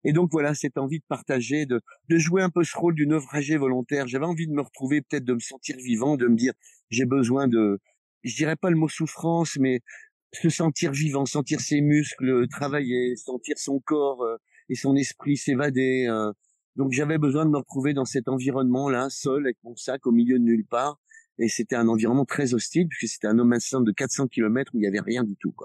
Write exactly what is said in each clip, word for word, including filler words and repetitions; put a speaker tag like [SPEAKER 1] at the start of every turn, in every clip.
[SPEAKER 1] Et donc voilà, cette envie de partager, de, de jouer un peu ce rôle du naufragé volontaire. J'avais envie de me retrouver, peut-être de me sentir vivant, de me dire, j'ai besoin de, je dirais pas le mot souffrance, mais se sentir vivant, sentir ses muscles travailler, sentir son corps euh, et son esprit s'évader. Euh. Donc j'avais besoin de me retrouver dans cet environnement-là, seul, avec mon sac au milieu de nulle part. Et c'était un environnement très hostile, puisque c'était un no man's land de quatre cents kilomètres où il n'y avait rien du tout, quoi.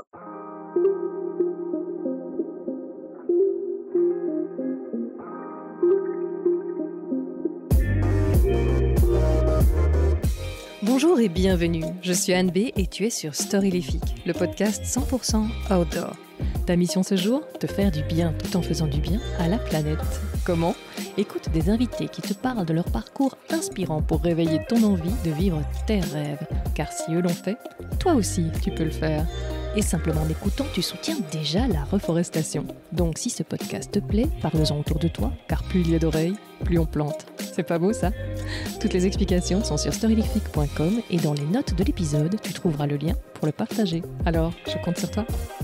[SPEAKER 2] Bonjour et bienvenue, je suis Anne B et tu es sur Storylific, le podcast cent pour cent outdoor. Ta mission ce jour, te faire du bien tout en faisant du bien à la planète. Comment ? Écoute des invités qui te parlent de leur parcours inspirant pour réveiller ton envie de vivre tes rêves. Car si eux l'ont fait, toi aussi tu peux le faire. Et simplement en écoutant, tu soutiens déjà la reforestation. Donc si ce podcast te plaît, parle-en autour de toi, car plus il y a d'oreilles, plus on plante. C'est pas beau ça ? Toutes les explications sont sur storylific point com et dans les notes de l'épisode, tu trouveras le lien pour le partager. Alors, je compte sur toi.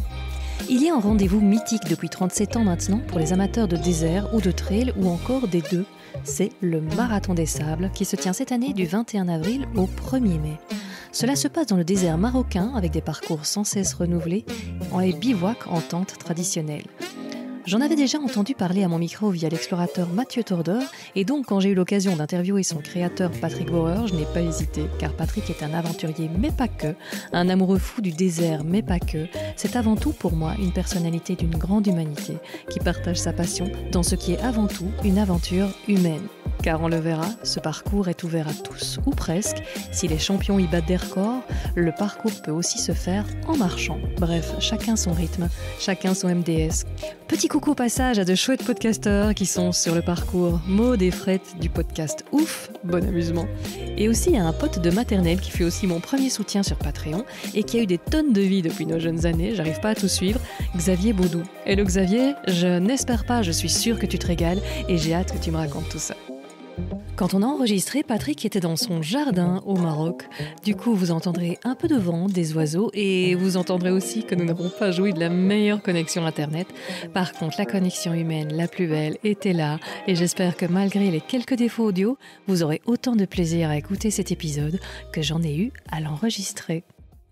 [SPEAKER 2] Il y a un rendez-vous mythique depuis trente-sept ans maintenant pour les amateurs de désert ou de trail ou encore des deux. C'est le Marathon des Sables qui se tient cette année du vingt et un avril au premier mai. Cela se passe dans le désert marocain avec des parcours sans cesse renouvelés et bivouac en tente traditionnelle. J'en avais déjà entendu parler à mon micro via l'explorateur Mathieu Tordeur et donc quand j'ai eu l'occasion d'interviewer son créateur Patrick Bauer, je n'ai pas hésité car Patrick est un aventurier mais pas que, un amoureux fou du désert mais pas que. C'est avant tout pour moi une personnalité d'une grande humanité qui partage sa passion dans ce qui est avant tout une aventure humaine. Car on le verra, ce parcours est ouvert à tous, ou presque. Si les champions y battent des records, le parcours peut aussi se faire en marchant. Bref, chacun son rythme, chacun son M D S. Petit coucou au passage à de chouettes podcasteurs qui sont sur le parcours. Maud et Fred du podcast Ouf, bon amusement. Et aussi à un pote de maternelle qui fait aussi mon premier soutien sur Patreon et qui a eu des tonnes de vie depuis nos jeunes années, j'arrive pas à tout suivre, Xavier Baudou. Hello Xavier, je n'espère pas, je suis sûre que tu te régales et j'ai hâte que tu me racontes tout ça. Quand on a enregistré, Patrick était dans son jardin au Maroc. Du coup, vous entendrez un peu de vent, des oiseaux et vous entendrez aussi que nous n'avons pas joui de la meilleure connexion Internet. Par contre, la connexion humaine la plus belle était là et j'espère que malgré les quelques défauts audio, vous aurez autant de plaisir à écouter cet épisode que j'en ai eu à l'enregistrer.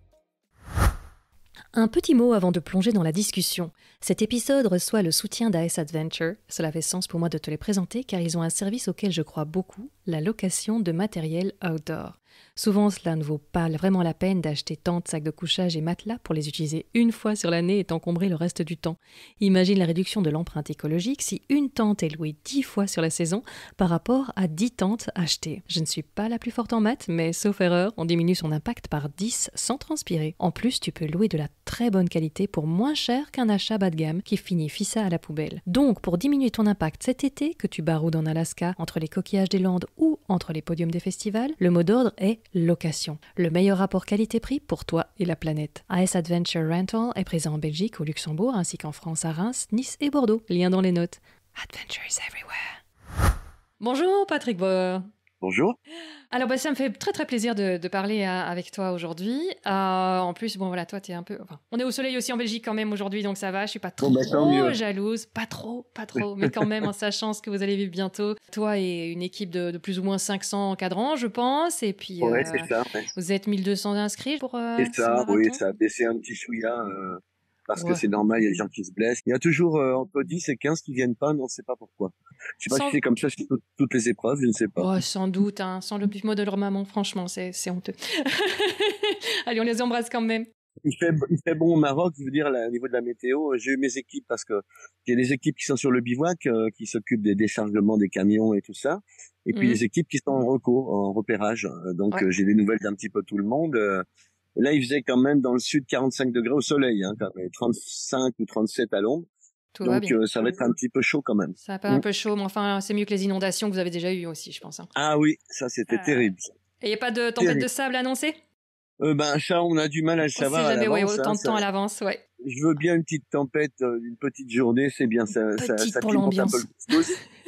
[SPEAKER 2] Un petit mot avant de plonger dans la discussion. Cet épisode reçoit le soutien d'A S Adventure. Cela fait sens pour moi de te les présenter car ils ont un service auquel je crois beaucoup, la location de matériel outdoor. Souvent, cela ne vaut pas vraiment la peine d'acheter tentes, sacs de couchage et matelas pour les utiliser une fois sur l'année et t'encombrer le reste du temps. Imagine la réduction de l'empreinte écologique si une tente est louée dix fois sur la saison par rapport à dix tentes achetées. Je ne suis pas la plus forte en maths, mais sauf erreur, on diminue son impact par dix sans transpirer. En plus, tu peux louer de la très bonne qualité pour moins cher qu'un achat bas de gamme qui finit ça à la poubelle. Donc, pour diminuer ton impact cet été, que tu baroudes en Alaska, entre les coquillages des Landes ou entre les podiums des festivals, le mot d'ordre est location. Le meilleur rapport qualité-prix pour toi et la planète. A S Adventure Rental est présent en Belgique, au Luxembourg, ainsi qu'en France à Reims, Nice et Bordeaux. Lien dans les notes. Adventure is everywhere. Bonjour Patrick Bauer.
[SPEAKER 1] Bonjour.
[SPEAKER 2] Alors bah, ça me fait très très plaisir de, de parler à, avec toi aujourd'hui. Euh, en plus, bon voilà, toi t'es un peu... Enfin, on est au soleil aussi en Belgique quand même aujourd'hui, donc ça va, je suis pas trop
[SPEAKER 1] bon, bah,
[SPEAKER 2] jalouse. Pas trop, pas trop, mais quand même en sachant ce que vous allez vivre bientôt. Toi et une équipe de, de plus ou moins cinq cents encadrants, je pense, et puis
[SPEAKER 1] ouais,
[SPEAKER 2] euh,
[SPEAKER 1] c'est ça, ouais.
[SPEAKER 2] Vous êtes mille deux cents inscrits pour euh,
[SPEAKER 1] c'est ça,
[SPEAKER 2] ce
[SPEAKER 1] oui,
[SPEAKER 2] marathon.
[SPEAKER 1] ça a baissé un petit chouïa, euh, parce
[SPEAKER 2] ouais.
[SPEAKER 1] que c'est normal, il y a des gens qui se blessent. Il y a toujours euh, entre dix et quinze qui viennent pas, mais on ne sait pas pourquoi. Je sais pas sans... si c'est comme ça sur toutes, toutes les épreuves, je ne sais pas.
[SPEAKER 2] Oh, sans doute, hein, sans le petit mot de leur maman, franchement, c'est, c'est honteux. Allez, on les embrasse quand même.
[SPEAKER 1] Il fait, il fait bon au Maroc, je veux dire, là, au niveau de la météo. J'ai eu mes équipes parce que il y a des équipes qui sont sur le bivouac, euh, qui s'occupent des déchargements des camions et tout ça. Et puis mmh. les équipes qui sont en recours, en repérage. Donc ouais. euh, j'ai des nouvelles d'un petit peu tout le monde. Euh, là, il faisait quand même dans le sud quarante-cinq degrés au soleil, hein, quand même, trente-cinq ou trente-sept à l'ombre.
[SPEAKER 2] Tout
[SPEAKER 1] Donc
[SPEAKER 2] va bien.
[SPEAKER 1] Euh, ça va être un petit peu chaud quand même.
[SPEAKER 2] Ça va être mmh. un peu chaud, mais enfin c'est mieux que les inondations que vous avez déjà eues aussi, je pense. Hein.
[SPEAKER 1] Ah oui, ça c'était euh... terrible.
[SPEAKER 2] Et il n'y a pas de tempête terrible. de sable annoncée?
[SPEAKER 1] Euh, ben ça, on a du mal à le savoir
[SPEAKER 2] jamais,
[SPEAKER 1] à l'avance.
[SPEAKER 2] Ouais, autant
[SPEAKER 1] hein,
[SPEAKER 2] de temps
[SPEAKER 1] ça...
[SPEAKER 2] à l'avance, ouais.
[SPEAKER 1] Je veux bien une petite tempête, euh, une petite journée, c'est bien. Ça,
[SPEAKER 2] petite
[SPEAKER 1] ça, ça
[SPEAKER 2] pour
[SPEAKER 1] pimente un
[SPEAKER 2] l'ambiance.
[SPEAKER 1] peu le couscous.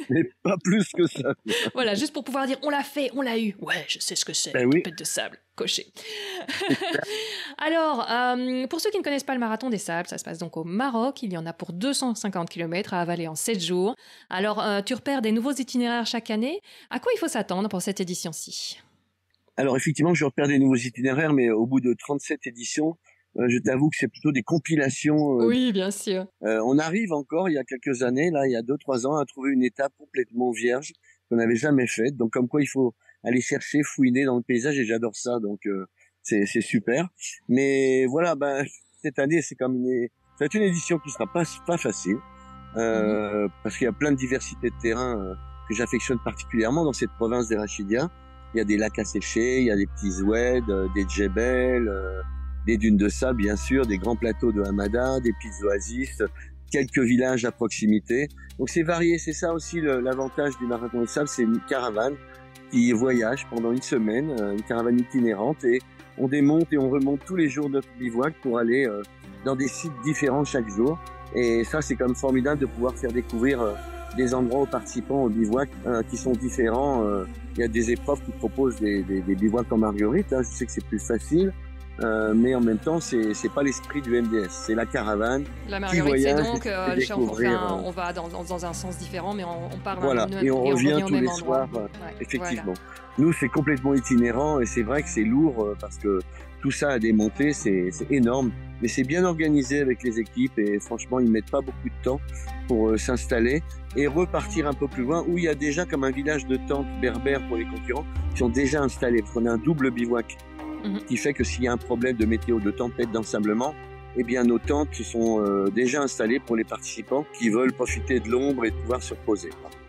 [SPEAKER 1] mais pas plus que ça.
[SPEAKER 2] Voilà, juste pour pouvoir dire on l'a fait, on l'a eu. Ouais, je sais ce que c'est,
[SPEAKER 1] Ben
[SPEAKER 2] une
[SPEAKER 1] oui.
[SPEAKER 2] tempête de sable, coché. Alors, euh, pour ceux qui ne connaissent pas le marathon des sables, ça se passe donc au Maroc. Il y en a pour deux cent cinquante kilomètres à avaler en sept jours. Alors, euh, tu repères des nouveaux itinéraires chaque année. À quoi il faut s'attendre pour cette édition-ci?
[SPEAKER 1] Alors effectivement, je repère des nouveaux itinéraires, mais au bout de trente-sept éditions, euh, je t'avoue que c'est plutôt des compilations. Euh,
[SPEAKER 2] oui, bien sûr.
[SPEAKER 1] Euh, on arrive encore, il y a quelques années, là, il y a deux, trois ans, à trouver une étape complètement vierge qu'on n'avait jamais faite. Donc, comme quoi, il faut aller chercher, fouiner dans le paysage, et j'adore ça. Donc, euh, c'est, c'est super. Mais voilà, ben, cette année, c'est comme une, c'est une édition qui sera pas, pas facile, euh, mm-hmm. parce qu'il y a plein de diversité de terrain euh, que j'affectionne particulièrement dans cette province des Rachidia. Il y a des lacs à sécher, il y a des petits oueds, euh, des djebels, euh, des dunes de sable, bien sûr, des grands plateaux de Hamada, des petites oasis, quelques villages à proximité. Donc c'est varié, c'est ça aussi le, l'avantage du marathon des sables, c'est une caravane qui voyage pendant une semaine, une caravane itinérante, et on démonte et on remonte tous les jours notre bivouac pour aller euh, dans des sites différents chaque jour. Et ça, c'est quand même formidable de pouvoir faire découvrir euh, des endroits aux participants au bivouac euh, qui sont différents. Euh, il y a des épreuves qui proposent des, des, des bivouacs en marguerite, hein, je sais que c'est plus facile. Euh, mais en même temps, c'est c'est pas l'esprit du M D S, c'est la caravane.
[SPEAKER 2] La marguerite, c'est donc euh, on, fait un, on va dans, dans, dans un sens différent, mais on, on part
[SPEAKER 1] voilà,
[SPEAKER 2] même,
[SPEAKER 1] et on,
[SPEAKER 2] et on
[SPEAKER 1] revient,
[SPEAKER 2] revient
[SPEAKER 1] tous
[SPEAKER 2] au même
[SPEAKER 1] les
[SPEAKER 2] endroit.
[SPEAKER 1] soirs.
[SPEAKER 2] Ouais,
[SPEAKER 1] effectivement.
[SPEAKER 2] Voilà.
[SPEAKER 1] Nous, c'est complètement itinérant et c'est vrai que c'est lourd parce que tout ça à démonter, c'est c'est énorme, mais c'est bien organisé avec les équipes et franchement, ils mettent pas beaucoup de temps pour euh, s'installer et repartir un peu plus loin où il y a déjà comme un village de tentes berbères pour les concurrents qui sont déjà installés. On a un double bivouac. Mm-hmm. Qui fait que s'il y a un problème de météo, de tempête, d'ensablement, eh bien nos tentes sont euh, déjà installées pour les participants qui veulent profiter de l'ombre et de pouvoir se reposer.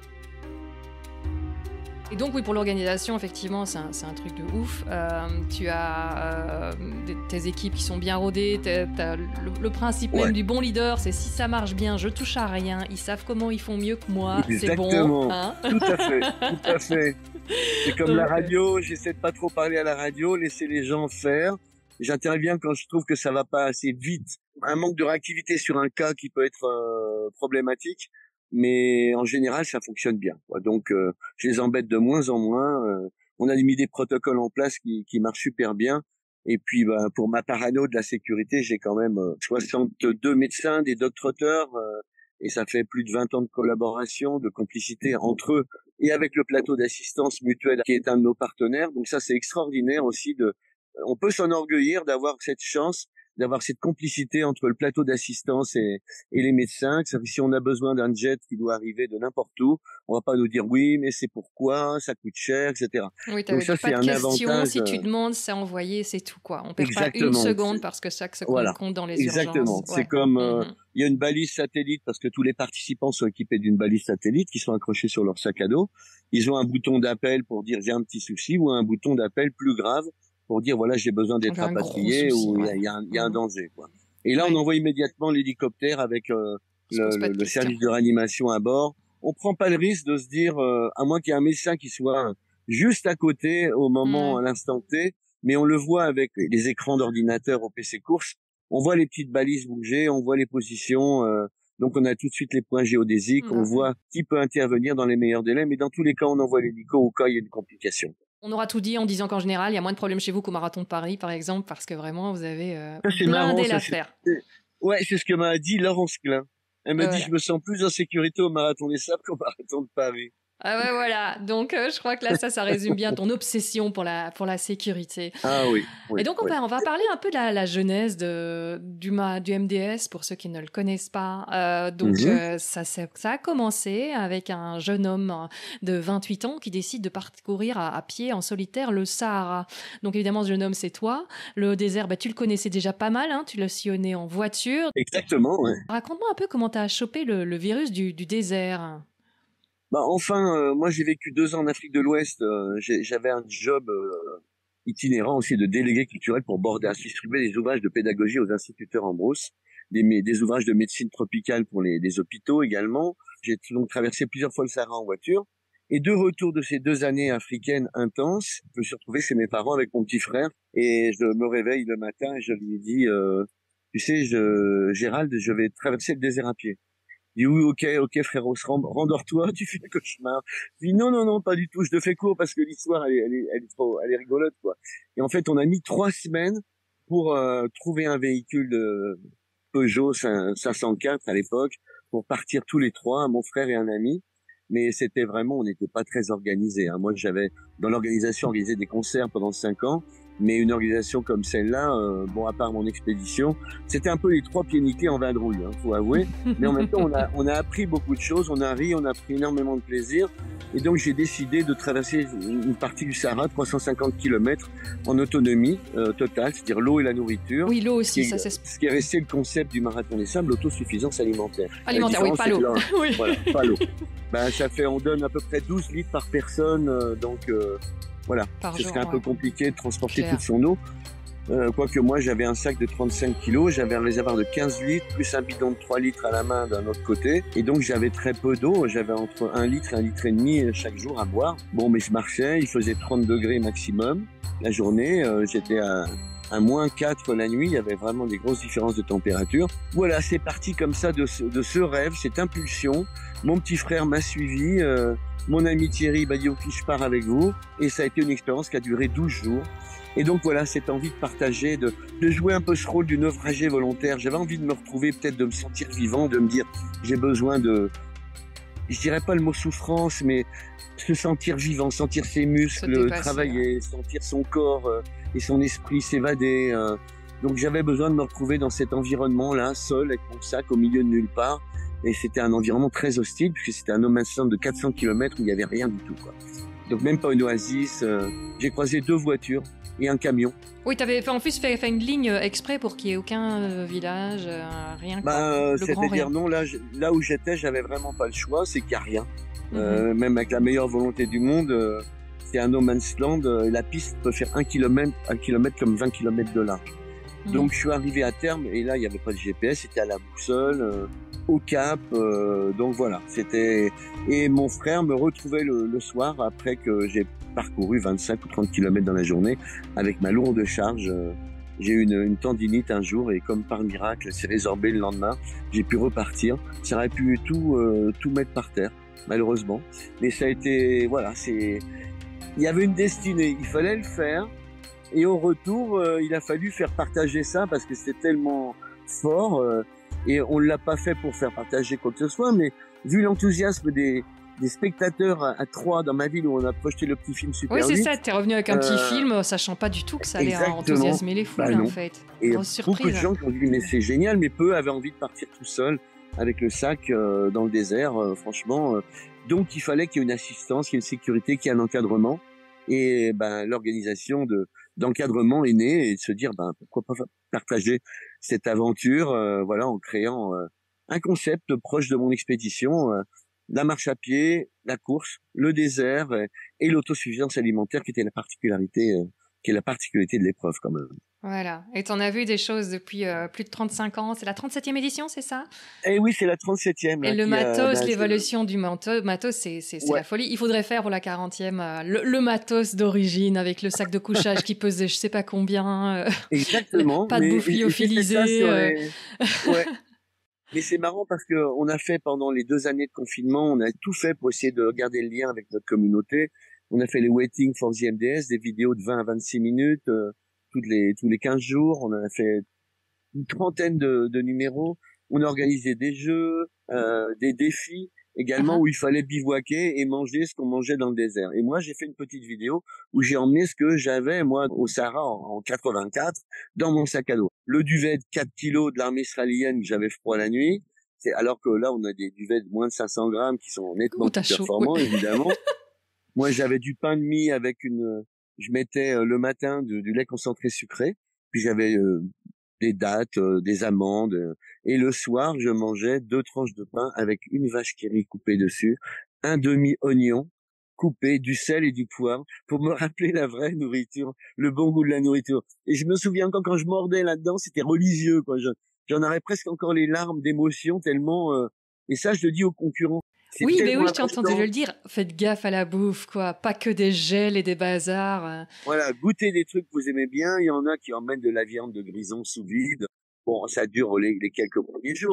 [SPEAKER 2] Et donc oui, pour l'organisation, effectivement, c'est un, c'est un truc de ouf. Euh, tu as euh, des, tes équipes qui sont bien rodées, t'as le, le principe ouais. même du bon leader, c'est si ça marche bien, je touche à rien, ils savent comment ils font mieux que moi,
[SPEAKER 1] exactement.
[SPEAKER 2] C'est bon. Hein
[SPEAKER 1] tout à fait, tout à fait. C'est comme okay. la radio, j'essaie de pas trop parler à la radio, laisser les gens faire. J'interviens quand je trouve que ça va pas assez vite. Un manque de réactivité sur un cas qui peut être euh, problématique. Mais en général, ça fonctionne bien. Quoi. Donc, euh, je les embête de moins en moins. Euh, on a mis des protocoles en place qui, qui marchent super bien. Et puis, bah, pour ma parano de la sécurité, j'ai quand même euh, soixante-deux médecins, des docteurs, euh, et ça fait plus de vingt ans de collaboration, de complicité entre eux et avec le plateau d'assistance mutuelle qui est un de nos partenaires. Donc ça, c'est extraordinaire aussi. De, on peut s'enorgueillir d'avoir cette chance, d'avoir cette complicité entre le plateau d'assistance et, et les médecins. Que si on a besoin d'un jet qui doit arriver de n'importe où, on va pas nous dire oui, mais c'est pourquoi, ça coûte cher, et cetera.
[SPEAKER 2] Oui, donc ça, c'est un avantage. Si tu demandes, c'est envoyé, c'est tout quoi. On perd Exactement. Pas une seconde parce que chaque seconde voilà. compte dans les
[SPEAKER 1] Exactement.
[SPEAKER 2] urgences.
[SPEAKER 1] C'est ouais. comme euh, mm-hmm. il y a une balise satellite parce que tous les participants sont équipés d'une balise satellite qui sont accrochés sur leur sac à dos. Ils ont un bouton d'appel pour dire j'ai un petit souci ou un bouton d'appel plus grave pour dire voilà j'ai besoin d'être rapatrié ou il ouais. y, y a, y a un danger quoi. Et là ouais. on envoie immédiatement l'hélicoptère avec euh, le, le, le service de réanimation à bord. On prend pas le risque de se dire euh, à moins qu'il y ait un médecin qui soit juste à côté au moment mmh. à l'instant T, mais on le voit avec les écrans d'ordinateur au P C course. On voit les petites balises bouger, on voit les positions. Euh, donc on a tout de suite les points géodésiques, mmh. on voit qui peut intervenir dans les meilleurs délais, mais dans tous les cas on envoie l'hélico au cas où il y a une complication.
[SPEAKER 2] On aura tout dit en disant qu'en général, il y a moins de problèmes chez vous qu'au Marathon de Paris, par exemple, parce que vraiment, vous avez euh, blindé l'affaire.
[SPEAKER 1] Ouais, c'est ce que m'a dit Laurence Klein. Elle m'a euh, dit, je me sens plus en sécurité au Marathon des Sables qu'au Marathon de Paris.
[SPEAKER 2] Ah ouais, voilà. Donc, euh, je crois que là, ça, ça résume bien ton obsession pour la, pour la sécurité.
[SPEAKER 1] Ah oui. oui
[SPEAKER 2] Et donc, on,
[SPEAKER 1] oui.
[SPEAKER 2] va, on va parler un peu de la, la genèse de, du, du M D S, pour ceux qui ne le connaissent pas. Euh, donc, mm-hmm. euh, ça, ça a commencé avec un jeune homme de vingt-huit ans qui décide de parcourir à, à pied, en solitaire, le Sahara. Donc, évidemment, ce jeune homme, c'est toi. Le désert, bah, tu le connaissais déjà pas mal, hein, tu l'as sillonné en voiture.
[SPEAKER 1] Exactement, oui.
[SPEAKER 2] Raconte-moi un peu comment tu as chopé le, le virus du, du désert.
[SPEAKER 1] Bah enfin, euh, moi j'ai vécu deux ans en Afrique de l'Ouest. Euh, j'avais un job euh, itinérant aussi de délégué culturel pour border, distribuer des ouvrages de pédagogie aux instituteurs en brousse, des, des ouvrages de médecine tropicale pour les, les hôpitaux également. J'ai donc traversé plusieurs fois le Sahara en voiture. Et de retour de ces deux années africaines intenses, je me suis retrouvé chez mes parents avec mon petit frère et je me réveille le matin et je lui dis, euh, tu sais, je, Gérald, je vais traverser le désert à pied. Il dit oui, ok, ok frérot, rendors-toi, tu fais le cauchemar. Je dis non, non, non, pas du tout, je te fais court parce que l'histoire, elle est, elle est, elle est trop, elle est rigolote, quoi. Et en fait, on a mis trois semaines pour euh, trouver un véhicule de Peugeot cinq cent quatre à l'époque, pour partir tous les trois, mon frère et un ami. Mais c'était vraiment, on n'était pas très organisés. Hein. Moi, j'avais dans l'organisation organisé des concerts pendant cinq ans. Mais une organisation comme celle-là, euh, bon, à part mon expédition, c'était un peu les trois pieds nickelés en vadrouille, hein, faut avouer. Mais en même temps, on a, on a appris beaucoup de choses, on a ri, on a pris énormément de plaisir. Et donc, j'ai décidé de traverser une partie du Sahara, trois cent cinquante kilomètres, en autonomie euh, totale, c'est-à-dire l'eau et la nourriture.
[SPEAKER 2] Oui, l'eau aussi,
[SPEAKER 1] et,
[SPEAKER 2] ça c'est...
[SPEAKER 1] Ce qui est resté le concept du Marathon des Sables, l'autosuffisance alimentaire.
[SPEAKER 2] Alimentaire, oui, pas l'eau.
[SPEAKER 1] Là,
[SPEAKER 2] oui.
[SPEAKER 1] Voilà, pas l'eau. Ben, ça fait, on donne à peu près douze litres par personne, euh, donc... Euh, Voilà,
[SPEAKER 2] Par
[SPEAKER 1] ce
[SPEAKER 2] jour,
[SPEAKER 1] serait un
[SPEAKER 2] ouais.
[SPEAKER 1] peu compliqué de transporter
[SPEAKER 2] Claire.
[SPEAKER 1] toute son eau. Euh, quoique moi, j'avais un sac de trente-cinq kilos, j'avais un réservoir de quinze litres, plus un bidon de trois litres à la main d'un autre côté. Et donc, j'avais très peu d'eau. J'avais entre un litre et un litre et demi chaque jour à boire. Bon, mais je marchais, il faisait trente degrés maximum la journée. Euh, j'étais à, à moins quatre la nuit. Il y avait vraiment des grosses différences de température. Voilà, c'est parti comme ça de ce, de ce rêve, cette impulsion. Mon petit frère m'a suivi. Euh, Mon ami Thierry m'a dit ok, je pars avec vous, et ça a été une expérience qui a duré douze jours. Et donc voilà, cette envie de partager, de, de jouer un peu ce rôle du naufragé volontaire. J'avais envie de me retrouver, peut-être de me sentir vivant, de me dire j'ai besoin de, je dirais pas le mot souffrance, mais se sentir vivant, sentir ses muscles
[SPEAKER 2] dépasser,
[SPEAKER 1] travailler, ouais. Sentir son corps euh, et son esprit s'évader. Euh. Donc j'avais besoin de me retrouver dans cet environnement-là, seul, avec mon sac au milieu de nulle part. Et c'était un environnement très hostile, puisque c'était un no man's land de quatre cents kilomètres où il n'y avait rien du tout, quoi. Donc même pas une oasis. Euh, j'ai croisé deux voitures et un camion.
[SPEAKER 2] Oui, tu avais en plus fait, fait une ligne exprès pour qu'il n'y ait aucun euh, village, euh, rien.
[SPEAKER 1] Bah,
[SPEAKER 2] le
[SPEAKER 1] c'est-à-dire non, là, là où j'étais, j'avais vraiment pas le choix, c'est qu'il n'y a rien.
[SPEAKER 2] Mm-hmm.
[SPEAKER 1] Euh, même avec la meilleure volonté du monde, euh, c'est un no man's land. Euh, la piste peut faire un kilomètre, un kilomètre comme vingt kilomètres de large. Mm-hmm. Donc je suis arrivé à terme et là, il n'y avait pas de G P S, c'était à la boussole. Euh, au cap, euh, donc voilà, c'était... Et mon frère me retrouvait le, le soir après que j'ai parcouru vingt-cinq ou trente kilomètres dans la journée avec ma lourde charge. J'ai eu une, une tendinite un jour et comme par miracle, elle s'est résorbée le lendemain. J'ai pu repartir. Ça aurait pu tout, euh, tout mettre par terre, malheureusement. Mais ça a été... Voilà, c'est... Il y avait une destinée, il fallait le faire. Et au retour, euh, il a fallu faire partager ça parce que c'était tellement fort... Euh, Et on ne l'a pas fait pour faire partager quoi que ce soit, mais vu l'enthousiasme des, des spectateurs à, à Troyes, dans ma ville où on a projeté le petit film Super
[SPEAKER 2] Oui, c'est
[SPEAKER 1] huit,
[SPEAKER 2] ça, t'es revenu avec un petit
[SPEAKER 1] euh,
[SPEAKER 2] film, sachant pas du tout que ça allait
[SPEAKER 1] exactement.
[SPEAKER 2] enthousiasmer les foules,
[SPEAKER 1] bah
[SPEAKER 2] en fait.
[SPEAKER 1] Et
[SPEAKER 2] grosse surprise.
[SPEAKER 1] Beaucoup de gens qui ont dit mais c'est génial, mais peu avaient envie de partir tout seul avec le sac euh, dans le désert, euh, franchement. Euh, donc il fallait qu'il y ait une assistance, qu'il y ait une sécurité, qu'il y ait un encadrement. Et ben l'organisation de d'encadrement est née, et de se dire ben pourquoi pas partager cette aventure, euh, voilà, en créant euh, un concept proche de mon expédition, euh, la marche à pied, la course, le désert euh, et l'autosuffisance alimentaire, qui était la particularité, euh, qui est la particularité de l'épreuve quand même.
[SPEAKER 2] Voilà. Et t'en as vu des choses depuis euh, plus de trente-cinq ans. C'est la trente-septième édition, c'est ça?
[SPEAKER 1] Eh oui, c'est la trente-septième.
[SPEAKER 2] Et
[SPEAKER 1] là,
[SPEAKER 2] le matos,
[SPEAKER 1] a, bah,
[SPEAKER 2] l'évolution du matos, matos c'est, c'est, c'est
[SPEAKER 1] ouais.
[SPEAKER 2] la folie. Il faudrait faire pour la quarantième euh, le, le matos d'origine avec le sac de couchage qui pesait je sais pas combien. Euh,
[SPEAKER 1] Exactement.
[SPEAKER 2] pas de bouffe lyophilisée. Euh...
[SPEAKER 1] Les... ouais. Mais c'est marrant parce que on a fait pendant les deux années de confinement, on a tout fait pour essayer de garder le lien avec notre communauté. On a fait les Waiting for the M D S, des vidéos de vingt à vingt-six minutes, euh, toutes les, tous les quinze jours. On a fait une trentaine de, de numéros. On a organisé des jeux, euh, des défis également, uh-huh. où il fallait bivouaquer et manger ce qu'on mangeait dans le désert. Et moi, j'ai fait une petite vidéo où j'ai emmené ce que j'avais, moi, au Sahara en, en quatre-vingt-quatre, dans mon sac à dos. Le duvet de quatre kilos de l'armée israélienne que j'avais froid la nuit, c'est, alors que là, on a des duvets de moins de cinq cents grammes qui sont nettement plus performants, oui. évidemment. Moi, j'avais du pain de mie avec une... Je mettais euh, le matin du, du lait concentré sucré, puis j'avais... Euh, des dattes, euh, des amandes, euh, et le soir, je mangeais deux tranches de pain avec une vache qui rit coupée dessus, un demi-oignon coupé, du sel et du poivre, pour me rappeler la vraie nourriture, le bon goût de la nourriture. Et je me souviens encore quand je mordais là-dedans, c'était religieux, quoi. Je, j'en avais presque encore les larmes d'émotion tellement... Euh, et ça, je le dis aux concurrents.
[SPEAKER 2] C'est oui, mais oui, je t'ai entendu le dire. Faites gaffe à la bouffe, quoi. Pas que des gels et des bazars.
[SPEAKER 1] Voilà, goûtez des trucs que vous aimez bien. Il y en a qui emmènent de la viande de grison sous vide. Bon, ça dure les, les quelques premiers jours.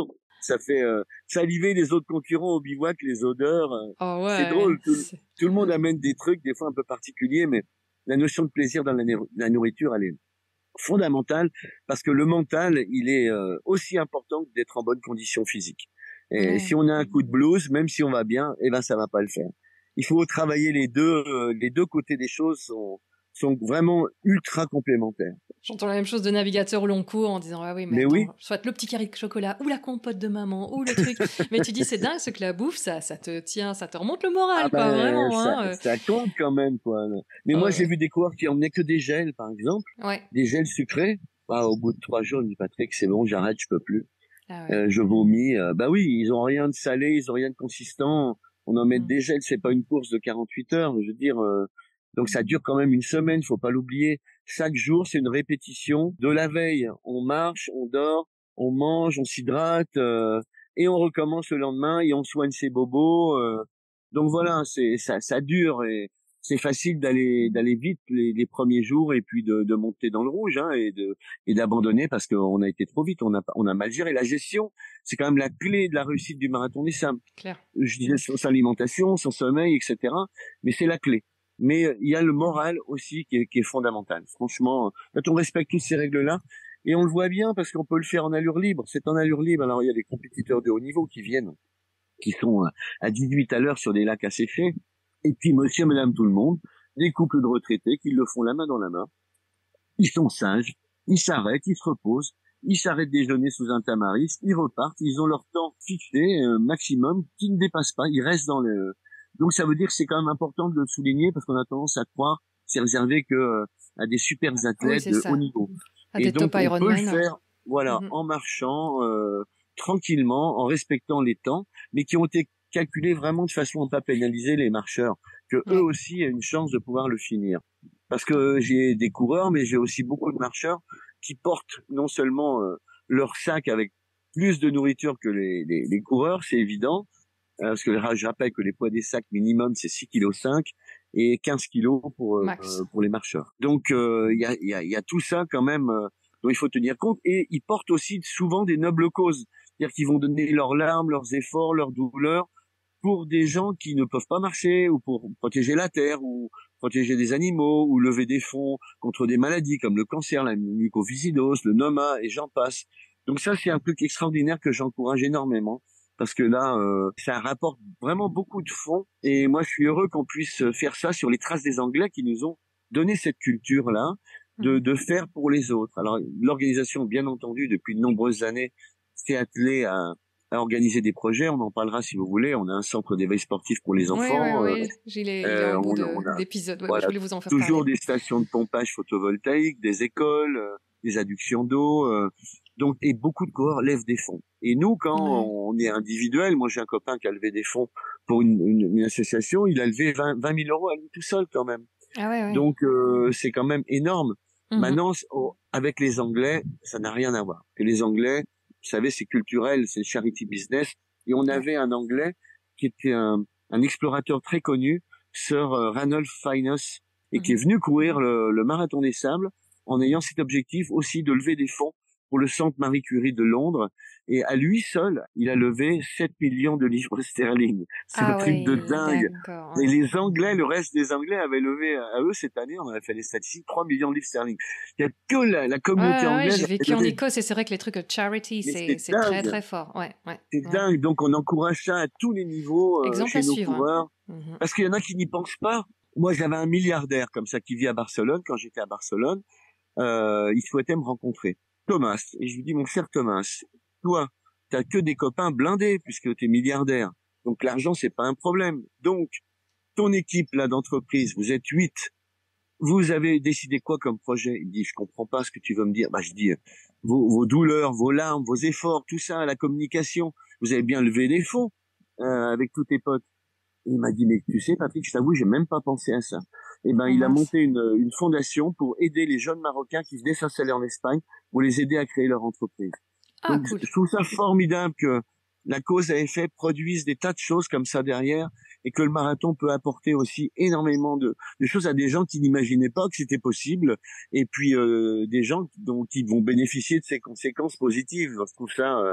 [SPEAKER 1] Ça fait euh, saliver les autres concurrents au bivouac, les odeurs. euh,
[SPEAKER 2] Oh
[SPEAKER 1] c'est
[SPEAKER 2] ouais,
[SPEAKER 1] drôle. Tout,
[SPEAKER 2] c'est
[SPEAKER 1] tout le monde amène des trucs, des fois un peu particuliers, mais la notion de plaisir dans la, nour- la nourriture, elle est fondamentale parce que le mental, il est euh, aussi important que d'être en bonne condition physique. Et
[SPEAKER 2] ouais.
[SPEAKER 1] si on a un coup de blues, même si on va bien, eh ben ça va pas le faire. Il faut travailler les deux. euh, les deux côtés des choses sont sont vraiment ultra complémentaires.
[SPEAKER 2] J'entends la même chose de navigateur au long cours en disant ah oui mais
[SPEAKER 1] Mais oui,
[SPEAKER 2] attends, soit le petit carré de chocolat ou la compote de maman ou le truc. Mais tu dis c'est dingue ce que la bouffe ça ça te tient, ça te remonte le
[SPEAKER 1] ah
[SPEAKER 2] moral quoi
[SPEAKER 1] ben
[SPEAKER 2] vraiment
[SPEAKER 1] ça,
[SPEAKER 2] hein. euh.
[SPEAKER 1] ça compte quand même quoi. Mais moi
[SPEAKER 2] Oh,
[SPEAKER 1] j'ai
[SPEAKER 2] ouais.
[SPEAKER 1] vu des coureurs qui emmenaient que des gels par exemple,
[SPEAKER 2] Ouais.
[SPEAKER 1] des gels sucrés. Ah, au bout de trois jours, je me dis Patrick, c'est bon, j'arrête, je peux plus.
[SPEAKER 2] Ah ouais.
[SPEAKER 1] Euh, je vomis. Euh, bah oui, ils ont rien de salé, ils ont rien de consistant. On en met
[SPEAKER 2] Mm.
[SPEAKER 1] des gels, c'est pas une course de quarante-huit heures, je veux dire. euh, donc ça dure quand même une semaine, faut pas l'oublier. Chaque jour, c'est une répétition. De la veille, on marche, on dort, on mange, on s'hydrate, euh, et on recommence le lendemain et on soigne ses bobos. euh. Donc voilà, c'est ça, ça dure et c'est facile d'aller d'aller vite les, les premiers jours et puis de, de monter dans le rouge hein, et de et d'abandonner parce qu'on a été trop vite, on a on a mal géré. La gestion, c'est quand même la clé de la réussite du marathon des Sables.
[SPEAKER 2] Clair.
[SPEAKER 1] Je disais son alimentation, son sommeil, et cetera. Mais c'est la clé. Mais euh, il y a le moral aussi qui est, qui est fondamental. Franchement, quand on respecte toutes ces règles-là, et on le voit bien parce qu'on peut le faire en allure libre. C'est en allure libre. Alors il y a des compétiteurs de haut niveau qui viennent, qui sont à dix-huit à l'heure sur des lacs asséchés. Et puis monsieur, madame, tout le monde, des couples de retraités qui le font la main dans la main. Ils sont sages, ils s'arrêtent, ils se reposent, ils s'arrêtent déjeuner sous un tamaris, ils repartent, ils ont leur temps fixé, euh, maximum, qui ne dépasse pas, ils restent dans le... Donc ça veut dire que c'est quand même important de le souligner parce qu'on a tendance à croire que c'est réservé que euh, à des super
[SPEAKER 2] Oui
[SPEAKER 1] athlètes
[SPEAKER 2] c'est
[SPEAKER 1] de haut
[SPEAKER 2] ça.
[SPEAKER 1] niveau.
[SPEAKER 2] À
[SPEAKER 1] Et
[SPEAKER 2] des top
[SPEAKER 1] donc on peut le
[SPEAKER 2] Ironman.
[SPEAKER 1] faire, voilà,
[SPEAKER 2] Mhm.
[SPEAKER 1] en marchant euh, tranquillement, en respectant les temps, mais qui ont été calculés vraiment de façon à ne pas pénaliser les marcheurs, que eux
[SPEAKER 2] Ouais.
[SPEAKER 1] aussi aient une chance de pouvoir le finir. Parce que j'ai des coureurs, mais j'ai aussi beaucoup de marcheurs qui portent non seulement euh, leur sac avec plus de nourriture que les, les, les coureurs, c'est évident, euh, parce que je rappelle que les poids des sacs minimum c'est six virgule cinq kilos et quinze kilos pour euh,
[SPEAKER 2] Max.
[SPEAKER 1] pour les marcheurs. Donc il euh, y, a, y, a, y a tout ça quand même euh, dont il faut tenir compte et ils portent aussi souvent des nobles causes, c'est-à-dire qu'ils vont donner leurs larmes, leurs efforts, leurs douleurs pour des gens qui ne peuvent pas marcher ou pour protéger la terre ou protéger des animaux ou lever des fonds contre des maladies comme le cancer, la mucoviscidose, le noma et j'en passe. Donc ça, c'est un truc extraordinaire que j'encourage énormément parce que là, euh, ça rapporte vraiment beaucoup de fonds et moi, je suis heureux qu'on puisse faire ça sur les traces des Anglais qui nous ont donné cette culture-là de, de faire pour les autres. Alors, l'organisation, bien entendu, depuis de nombreuses années, s'est attelée à à organiser des projets, on en parlera si vous voulez. On a un centre d'éveil sportif pour les
[SPEAKER 2] Oui oui
[SPEAKER 1] enfants. Euh,
[SPEAKER 2] oui. Il est il est
[SPEAKER 1] euh,
[SPEAKER 2] en bout
[SPEAKER 1] on, a,
[SPEAKER 2] de
[SPEAKER 1] on a
[SPEAKER 2] d'épisode. Ouais, ouais, je
[SPEAKER 1] voilà
[SPEAKER 2] voulais vous en faire
[SPEAKER 1] toujours
[SPEAKER 2] parler.
[SPEAKER 1] des stations de pompage photovoltaïque, des écoles, euh, des adductions d'eau. Euh, donc et beaucoup de coureurs lèvent des fonds. Et nous, quand
[SPEAKER 2] Ouais.
[SPEAKER 1] on est individuel, moi j'ai un copain qui a levé des fonds pour une, une, une association, il a levé vingt mille euros à lui tout seul quand même.
[SPEAKER 2] Ah ouais ouais.
[SPEAKER 1] Donc euh, c'est quand même énorme.
[SPEAKER 2] Mhm.
[SPEAKER 1] Maintenant, oh, avec les Anglais, ça n'a rien à voir. Que les Anglais, vous savez, c'est culturel, c'est charity business. Et on
[SPEAKER 2] Ouais.
[SPEAKER 1] avait un Anglais qui était un, un explorateur très connu, Sir euh, Ranulph Fiennes, et
[SPEAKER 2] Mhm.
[SPEAKER 1] qui est venu courir le, le marathon des Sables en ayant cet objectif aussi de lever des fonds pour le centre Marie Curie de Londres. Et à lui seul, il a levé sept millions de livres sterling. C'est un
[SPEAKER 2] Ah
[SPEAKER 1] truc de
[SPEAKER 2] ouais,
[SPEAKER 1] dingue.
[SPEAKER 2] d'accord.
[SPEAKER 1] Et
[SPEAKER 2] Ouais.
[SPEAKER 1] les Anglais, le reste des Anglais avaient levé à eux cette année, on avait fait les statistiques, trois millions de livres sterling. Il y a que la, la
[SPEAKER 2] Ouais,
[SPEAKER 1] communauté
[SPEAKER 2] ouais, ouais,
[SPEAKER 1] anglaise
[SPEAKER 2] j'ai
[SPEAKER 1] avait
[SPEAKER 2] vécu en
[SPEAKER 1] levé.
[SPEAKER 2] Écosse et c'est vrai que les trucs de charity,
[SPEAKER 1] Mais
[SPEAKER 2] c'est
[SPEAKER 1] c'est
[SPEAKER 2] c'est très
[SPEAKER 1] dingue.
[SPEAKER 2] très fort. Ouais, ouais,
[SPEAKER 1] C'est
[SPEAKER 2] ouais.
[SPEAKER 1] dingue. Donc on encourage ça à tous les niveaux euh,
[SPEAKER 2] Exemple à
[SPEAKER 1] chez nos
[SPEAKER 2] suivre. Hein.
[SPEAKER 1] coureurs.
[SPEAKER 2] Mhm.
[SPEAKER 1] Parce qu'il y en a qui n'y pensent pas. Moi, j'avais un milliardaire comme ça qui vit à Barcelone. Quand j'étais à Barcelone, euh, il souhaitait me rencontrer. Thomas. Et je lui dis, mon cher Thomas, toi, t'as que des copains blindés puisque t'es milliardaire. Donc l'argent, c'est pas un problème. Donc, ton équipe là d'entreprise, vous êtes huit. Vous avez décidé quoi comme projet? Il dit, je comprends pas ce que tu veux me dire. Bah, je dis, vos, vos douleurs, vos larmes, vos efforts, tout ça, la communication. Vous avez bien levé des fonds euh, avec tous tes potes. Et il m'a dit, mais tu sais, Patrick, je t'avoue, j'ai même pas pensé à ça. Et ben,
[SPEAKER 2] Oh
[SPEAKER 1] il a
[SPEAKER 2] mince.
[SPEAKER 1] monté une, une fondation pour aider les jeunes Marocains qui venaient s'installer en Espagne, pour les aider à créer leur entreprise.
[SPEAKER 2] Ah,
[SPEAKER 1] Donc,
[SPEAKER 2] cool.
[SPEAKER 1] je trouve ça formidable que la cause à effet produise des tas de choses comme ça derrière et que le marathon peut apporter aussi énormément de, de choses à des gens qui n'imaginaient pas que c'était possible et puis euh, des gens dont qui vont bénéficier de ces conséquences positives. Je trouve ça euh,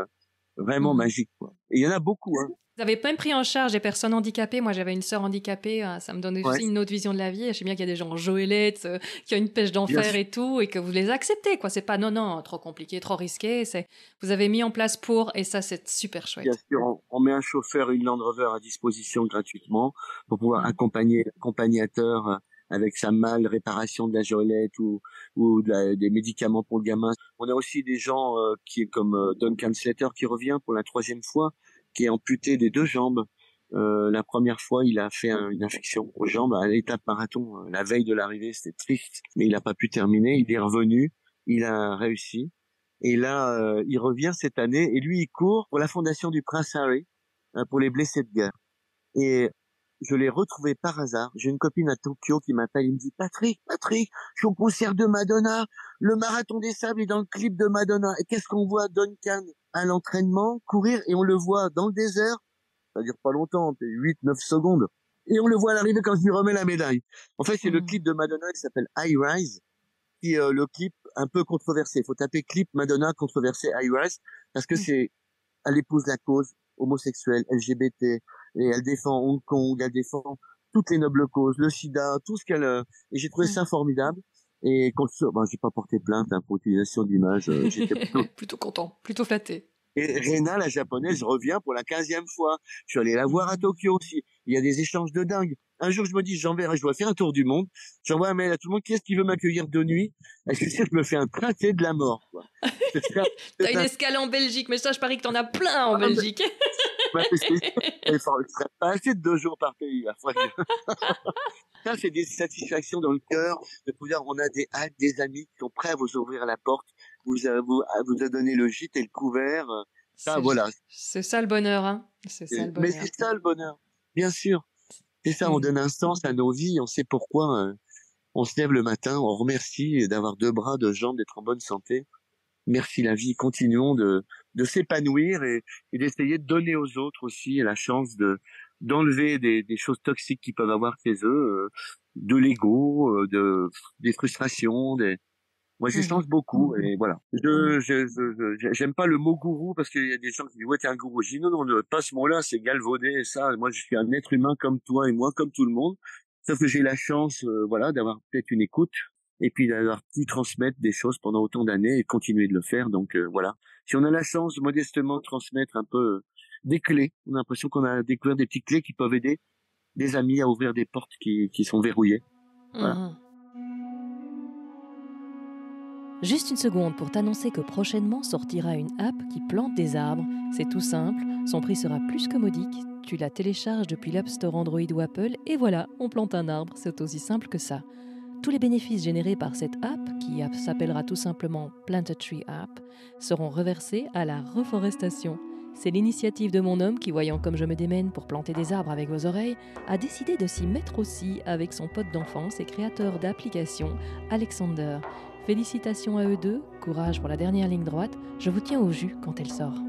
[SPEAKER 1] vraiment mmh. magique, quoi. Et il y en a beaucoup, hein.
[SPEAKER 2] Vous avez même pris en charge des personnes handicapées. Moi, j'avais une sœur handicapée. Ça me donne aussi ouais. une autre vision de la vie. Je sais bien qu'il y a des gens en joëlette, euh, qui ont une pêche d'enfer et tout, et que vous les acceptez, quoi. C'est pas non, non, trop compliqué, trop risqué. C'est, vous avez mis en place pour, et ça, c'est super chouette.
[SPEAKER 1] Bien sûr, on, on met un chauffeur, une Land Rover à disposition gratuitement pour pouvoir mmh. accompagner l'accompagnateur avec sa malle, réparation de la joëlette ou, ou de la, des médicaments pour le gamin. On a aussi des gens euh, qui, comme euh, Duncan Slater qui revient pour la troisième fois, qui est amputé des deux jambes. Euh, la première fois, il a fait un, une infection aux jambes à l'étape marathon. La veille de l'arrivée, c'était triste, mais il n'a pas pu terminer. Il est revenu, il a réussi. Et là, euh, il revient cette année et lui, il court pour la fondation du Prince Harry, hein, pour les blessés de guerre. Et je l'ai retrouvé par hasard. J'ai une copine à Tokyo qui m'appelle, il me dit « Patrick, Patrick, je suis au concert de Madonna. Le marathon des sables est dans le clip de Madonna. » Et qu'est-ce qu'on voit Duncan à l'entraînement courir et on le voit dans le désert. Ça dure pas longtemps, huit neuf secondes. Et on le voit à l'arrivée quand je lui remets la médaille. En fait, c'est mmh. le clip de Madonna qui s'appelle High Rise, qui est euh, le clip un peu controversé. Il faut taper clip Madonna controversé High Rise parce que mmh. c'est, elle épouse la cause homosexuelle, L G B T, et elle défend Hong Kong, elle défend toutes les nobles causes, le sida, tout ce qu'elle... Euh, et j'ai trouvé mmh. ça formidable. Et quand ben, j'ai pas porté plainte hein, pour utilisation d'images, euh, j'étais plutôt...
[SPEAKER 2] plutôt content, plutôt flatté.
[SPEAKER 1] Et Rena, la japonaise, revient pour la quinzième fois. Je suis allé la voir à Tokyo aussi. Il y a des échanges de dingue. Un jour, je me dis, j'enverrai, je dois faire un tour du monde. J'envoie un mail à tout le monde. Qui est-ce qui veut m'accueillir de nuit? Est-ce que je me fais un tracé de la mort, quoi. C'est ça, c'est
[SPEAKER 2] T'as une un... escale en Belgique, mais ça, je parie que t'en as plein en ah, Belgique.
[SPEAKER 1] Mais... Il serait pas assez de deux jours par pays. Ça, c'est des satisfactions dans le cœur de pouvoir, on a des hâtes, des amis qui sont prêts à vous ouvrir la porte, vous a, vous, à vous a donné le gîte et le couvert. Ça,
[SPEAKER 2] c'est,
[SPEAKER 1] voilà.
[SPEAKER 2] C'est ça le bonheur, hein. C'est ça le bonheur.
[SPEAKER 1] Mais c'est ça le bonheur. Bien sûr. C'est ça, mmh. on donne un sens à nos vies, on sait pourquoi. Euh, on se lève le matin, on remercie d'avoir deux bras, deux jambes, d'être en bonne santé. Merci la vie, continuons de, de s'épanouir et, et d'essayer de donner aux autres aussi la chance de, d'enlever des, des choses toxiques qu'ils peuvent avoir chez eux, euh, de l'ego, euh, de, des frustrations, des, moi j'échange mmh. beaucoup et voilà. Je, je, je, je, j'aime pas le mot gourou parce qu'il y a des gens qui disent ouais t'es un gourou. Je dis non, non, pas ce mot-là, c'est galvaudé et ça. Moi je suis un être humain comme toi et moi, comme tout le monde. Sauf que j'ai la chance, euh, voilà, d'avoir peut-être une écoute et puis d'avoir pu transmettre des choses pendant autant d'années et continuer de le faire. Donc euh, voilà. Si on a la chance modestement de transmettre un peu euh, des clés, on a l'impression qu'on a découvert des petites clés qui peuvent aider des amis à ouvrir des portes qui, qui sont verrouillées. Voilà.
[SPEAKER 2] Mmh. Juste une seconde pour t'annoncer que prochainement sortira une app qui plante des arbres. C'est tout simple, son prix sera plus que modique. Tu la télécharges depuis l'App Store Android ou Apple et voilà, on plante un arbre, c'est aussi simple que ça. Tous les bénéfices générés par cette app, qui s'appellera tout simplement Plant a Tree App, seront reversés à la reforestation. C'est l'initiative de mon homme qui, voyant comme je me démène pour planter des arbres avec vos oreilles, a décidé de s'y mettre aussi avec son pote d'enfance et créateur d'application, Alexander. Félicitations à eux deux, courage pour la dernière ligne droite, je vous tiens au jus quand elle sort.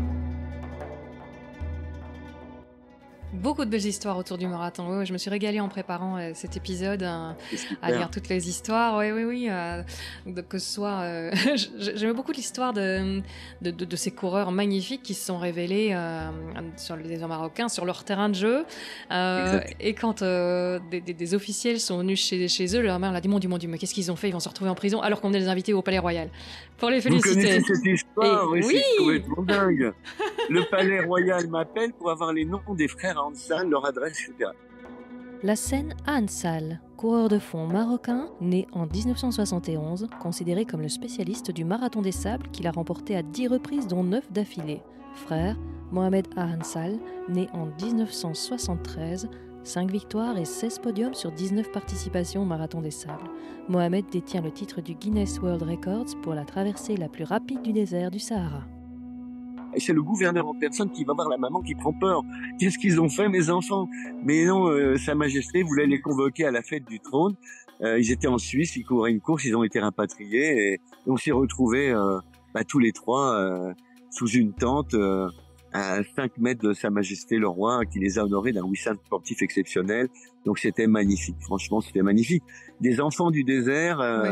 [SPEAKER 2] Beaucoup de belles histoires autour du marathon. Oui, je me suis régalée en préparant euh, cet épisode, euh, à lire toutes les histoires. Oui, oui, oui. Euh, que ce soit, euh, j'aime beaucoup l'histoire de, de, de, de ces coureurs magnifiques qui se sont révélés euh, sur les déserts marocains, sur leur terrain de jeu. Euh, et quand euh, des, des, des officiels sont venus chez, chez eux, leur mère leur a dit mon Dieu, mon Dieu, mais qu'est-ce qu'ils ont fait? Ils vont se retrouver en prison alors qu'on venait les inviter au Palais Royal. Pour les féliciter.
[SPEAKER 1] Vous connaissez cette histoire?
[SPEAKER 2] Et,
[SPEAKER 1] oui,
[SPEAKER 2] oui.
[SPEAKER 1] C'est complètement dingue. Le Palais Royal m'appelle pour avoir les noms des frères Ansal, leur adresse, et cetera.
[SPEAKER 2] La scène Ansal, coureur de fond marocain, né en dix-neuf cent soixante et onze, considéré comme le spécialiste du marathon des sables qu'il a remporté à dix reprises dont neuf d'affilée. Frère, Mohamed Ansal, né en dix-neuf cent soixante-treize, cinq victoires et seize podiums sur dix-neuf participations au marathon des sables. Mohamed détient le titre du Guinness World Records pour la traversée la plus rapide du désert du Sahara.
[SPEAKER 1] Et c'est le gouverneur en personne qui va voir la maman qui prend peur. Qu'est-ce qu'ils ont fait, mes enfants? Mais non, euh, Sa Majesté voulait les convoquer à la fête du trône. Euh, ils étaient en Suisse, ils couraient une course, ils ont été rapatriés. Et on s'est retrouvés euh, bah, tous les trois euh, sous une tente euh, à cinq mètres de Sa Majesté le Roi, qui les a honorés d'un wissam sportif exceptionnel. Donc c'était magnifique, franchement, c'était magnifique. Des enfants du désert... Euh,
[SPEAKER 2] oui.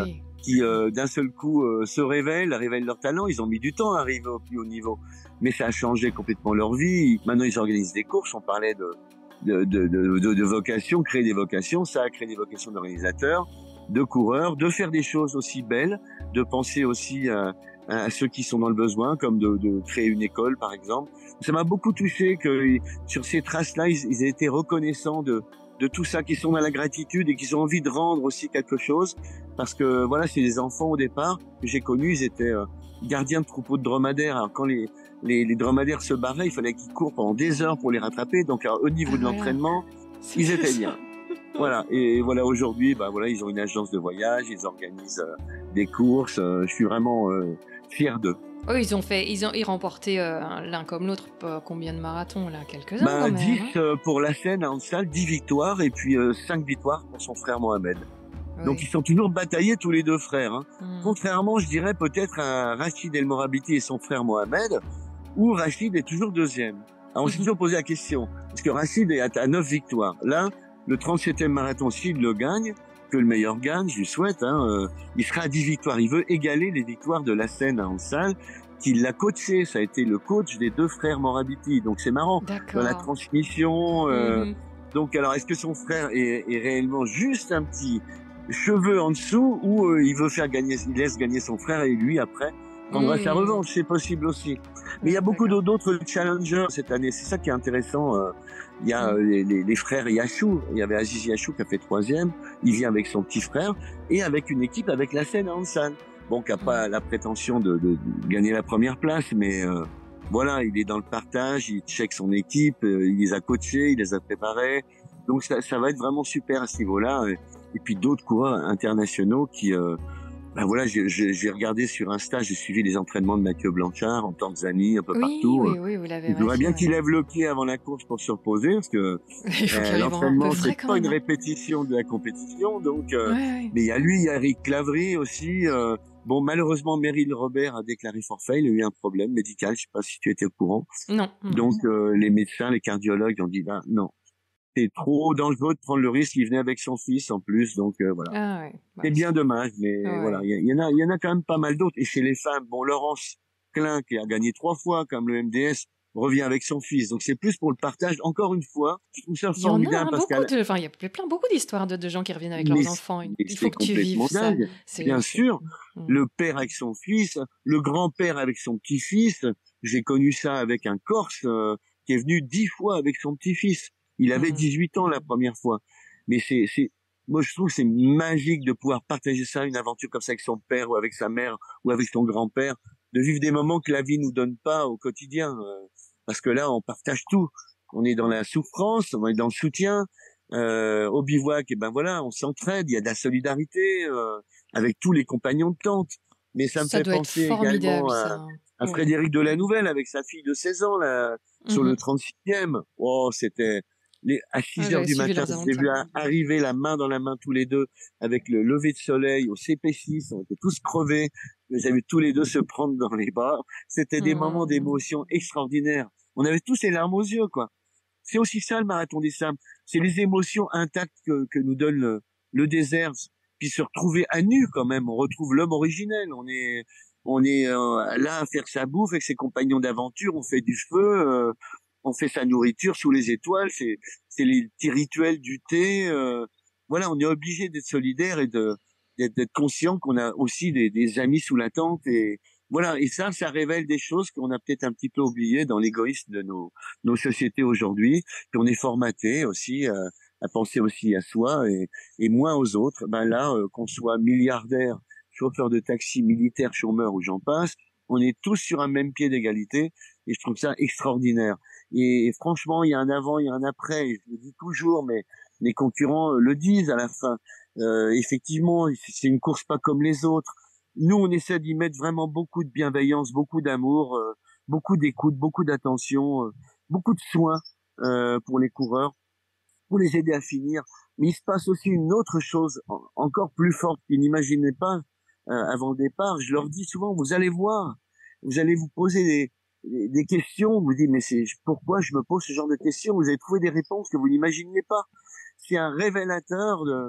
[SPEAKER 1] qui euh, d'un seul coup euh, se révèlent, révèlent leur talent. Ils ont mis du temps à arriver au plus haut niveau, mais ça a changé complètement leur vie. Maintenant, ils organisent des courses. On parlait de de de de, de, de vocation, créer des vocations. Ça a créé des vocations d'organisateurs, de coureurs, de faire des choses aussi belles, de penser aussi à, à ceux qui sont dans le besoin, comme de, de créer une école, par exemple. Ça m'a beaucoup touché que sur ces traces-là, ils, ils aient été reconnaissants de de tout ça, qui sont dans la gratitude et qui ont envie de rendre aussi quelque chose, parce que voilà, c'est des enfants au départ que j'ai connus, ils étaient euh, gardiens de troupeaux de dromadaires. Alors quand les, les, les dromadaires se barraient, il fallait qu'ils courent pendant des heures pour les rattraper. Donc alors, au niveau de l'entraînement,
[SPEAKER 2] C'est
[SPEAKER 1] ils étaient
[SPEAKER 2] ça.
[SPEAKER 1] bien. Voilà, et voilà, aujourd'hui, bah voilà, ils ont une agence de voyage, ils organisent euh, des courses. Euh, je suis vraiment euh, fier d'eux.
[SPEAKER 2] Oui, ils ont fait, ils ont ils remporté euh, l'un comme l'autre pas combien de marathons là, quelques-uns
[SPEAKER 1] Ben
[SPEAKER 2] quand même.
[SPEAKER 1] dix
[SPEAKER 2] Hein
[SPEAKER 1] euh, pour la scène à Ansal, dix victoires et puis euh, cinq victoires pour son frère Mohamed. Donc
[SPEAKER 2] oui.
[SPEAKER 1] ils sont toujours bataillés tous les deux frères. Hein.
[SPEAKER 2] Mm.
[SPEAKER 1] Contrairement, je dirais peut-être à Rachid El Morabiti et son frère Mohamed, où Rachid est toujours deuxième. Alors on s'est toujours posé la question, parce que Rachid est à neuf victoires. Là, le trente-septième marathon, s'il le gagne, que le meilleur gagne, je lui souhaite, hein, euh, il sera à dix victoires. Il veut égaler les victoires de la Seine à Ansal, qu'il l'a coaché. Ça a été le coach des deux frères Morabiti. Donc c'est marrant, dans la
[SPEAKER 2] D'accord.
[SPEAKER 1] transmission. Euh,
[SPEAKER 2] Mhm.
[SPEAKER 1] Donc alors, est-ce que son frère est, est réellement juste un petit cheveu en dessous, ou euh, il veut faire gagner, il laisse gagner son frère et lui après prendra sa
[SPEAKER 2] Mhm.
[SPEAKER 1] revanche? C'est possible aussi. Mais il y a beaucoup
[SPEAKER 2] D'accord.
[SPEAKER 1] d'autres challengers cette année. C'est ça qui est intéressant. euh, Il y a
[SPEAKER 2] Mm.
[SPEAKER 1] euh, les, les, les frères Yachou. Il y avait Aziz Yachou qui a fait troisième. Il vient avec son petit frère et avec une équipe avec la Seine à Ansan. Bon, qui n'a pas la prétention de, de, de gagner la première place, mais euh, voilà, il est dans le partage, il check son équipe, euh, il les a coachés, il les a préparés. Donc ça, ça va être vraiment super à ce niveau-là. Et, et puis d'autres coureurs internationaux qui, euh, ben voilà, j'ai, j'ai, j'ai regardé sur Insta, j'ai suivi les entraînements de Mathieu Blanchard en Tanzanie, un peu
[SPEAKER 2] Oui,
[SPEAKER 1] partout.
[SPEAKER 2] oui, oui, vous l'avez
[SPEAKER 1] Il faudrait
[SPEAKER 2] reçu,
[SPEAKER 1] bien
[SPEAKER 2] ouais.
[SPEAKER 1] qu'il lève le pied avant la course pour se reposer, parce que
[SPEAKER 2] Il faut qu'il
[SPEAKER 1] euh,
[SPEAKER 2] arrive en un peu
[SPEAKER 1] l'entraînement
[SPEAKER 2] frais
[SPEAKER 1] c'est
[SPEAKER 2] quand
[SPEAKER 1] pas
[SPEAKER 2] même.
[SPEAKER 1] une
[SPEAKER 2] Hein.
[SPEAKER 1] répétition de la compétition. Donc, euh,
[SPEAKER 2] Ouais, ouais.
[SPEAKER 1] mais il y a lui, il y a Eric Clavry aussi. Euh, bon, malheureusement, Meryl Robert a déclaré forfait. Il a eu un problème médical. Je sais pas si tu étais au courant.
[SPEAKER 2] Non, non.
[SPEAKER 1] Donc euh, les médecins, les cardiologues ont dit bah, non, c'est trop dangereux de prendre le risque. Il venait avec son fils en plus, donc euh, voilà.
[SPEAKER 2] Ah ouais. Bah,
[SPEAKER 1] C'est bien dommage, mais
[SPEAKER 2] ouais.
[SPEAKER 1] voilà, il y, y en a, il y en a quand même pas mal d'autres. Et chez les femmes, bon, Laurence Klein qui a gagné trois fois comme le M D S revient avec son fils, donc c'est plus pour le partage. Encore une fois, je trouve ça
[SPEAKER 2] Il y en a
[SPEAKER 1] formidable
[SPEAKER 2] hein,
[SPEAKER 1] parce
[SPEAKER 2] beaucoup
[SPEAKER 1] qu'elle,
[SPEAKER 2] de, enfin il y a plein beaucoup d'histoires de, de gens qui reviennent avec
[SPEAKER 1] mais,
[SPEAKER 2] leurs enfants. Il
[SPEAKER 1] mais
[SPEAKER 2] il
[SPEAKER 1] c'est
[SPEAKER 2] faut que tu vives
[SPEAKER 1] complètement
[SPEAKER 2] ça.
[SPEAKER 1] dingue.
[SPEAKER 2] C'est,
[SPEAKER 1] Bien
[SPEAKER 2] c'est...
[SPEAKER 1] sûr,
[SPEAKER 2] Mm.
[SPEAKER 1] le père avec son fils, le grand-père avec son petit-fils. J'ai connu ça avec un Corse euh, qui est venu dix fois avec son petit-fils. Il avait
[SPEAKER 2] Mm.
[SPEAKER 1] dix-huit ans la première fois. Mais c'est, c'est, moi je trouve que c'est magique de pouvoir partager ça, une aventure comme ça avec son père ou avec sa mère ou avec son grand-père, de vivre des moments que la vie nous donne pas au quotidien. euh, parce que là, on partage tout. On est dans la souffrance, on est dans le soutien. Euh, au bivouac, et ben voilà, on s'entraide, il y a de la solidarité euh, avec tous les compagnons de tente. Mais ça me
[SPEAKER 2] Ça
[SPEAKER 1] fait
[SPEAKER 2] doit être
[SPEAKER 1] penser également
[SPEAKER 2] formidable
[SPEAKER 1] à,
[SPEAKER 2] ça.
[SPEAKER 1] à
[SPEAKER 2] Ouais.
[SPEAKER 1] Frédéric Delanouvelle avec sa fille de seize ans là, sur
[SPEAKER 2] Mhm.
[SPEAKER 1] le trente-sixième. Oh, c'était les, à
[SPEAKER 2] Ah,
[SPEAKER 1] six heures
[SPEAKER 2] j'avais
[SPEAKER 1] du
[SPEAKER 2] suivi
[SPEAKER 1] matin,
[SPEAKER 2] leurs
[SPEAKER 1] je les ai
[SPEAKER 2] aventures.
[SPEAKER 1] vus à- arriver la main dans la main tous les deux avec le lever de soleil au C P six. On était tous crevés. Je les ai vus tous les deux se prendre dans les bras. C'était des moments
[SPEAKER 2] Mm.
[SPEAKER 1] d'émotion extraordinaires. On avait tous les larmes aux yeux, quoi. C'est aussi ça le marathon des sables. C'est les émotions intactes que, que nous donne le, le désert. Puis se retrouver à nu quand même. On retrouve l'homme originel. On est, on est euh, là à faire sa bouffe avec ses compagnons d'aventure. On fait du feu. Euh, on fait sa nourriture sous les étoiles. C'est, c'est les petits rituels du thé. Euh, voilà, on est obligé d'être solidaire et de d'être, d'être conscient qu'on a aussi des, des amis sous la tente. Et voilà. Et ça, ça révèle des choses qu'on a peut-être un petit peu oubliées dans l'égoïsme de nos nos sociétés aujourd'hui. Puis on est formaté aussi euh, à penser aussi à soi et, et moins aux autres. Ben là, euh, qu'on soit milliardaire, chauffeur de taxi, militaire, chômeur ou j'en passe, on est tous sur un même pied d'égalité et je trouve ça extraordinaire. Et, et franchement, il y a un avant, il y a un après. Et je le dis toujours, mais les concurrents euh, le disent à la fin. Euh, effectivement, c'est une course pas comme les autres. Nous, on essaie d'y mettre vraiment beaucoup de bienveillance, beaucoup d'amour, euh, beaucoup d'écoute, beaucoup d'attention, euh, beaucoup de soins euh, pour les coureurs, pour les aider à finir. Mais il se passe aussi une autre chose en- encore plus forte qu'ils n'imaginaient pas euh, avant le départ. Je leur dis souvent, vous allez voir, vous allez vous poser des, des, des questions. Vous dites, mais c'est pourquoi je me pose ce genre de questions? Vous allez trouver des réponses que vous n'imaginiez pas. C'est un révélateur de,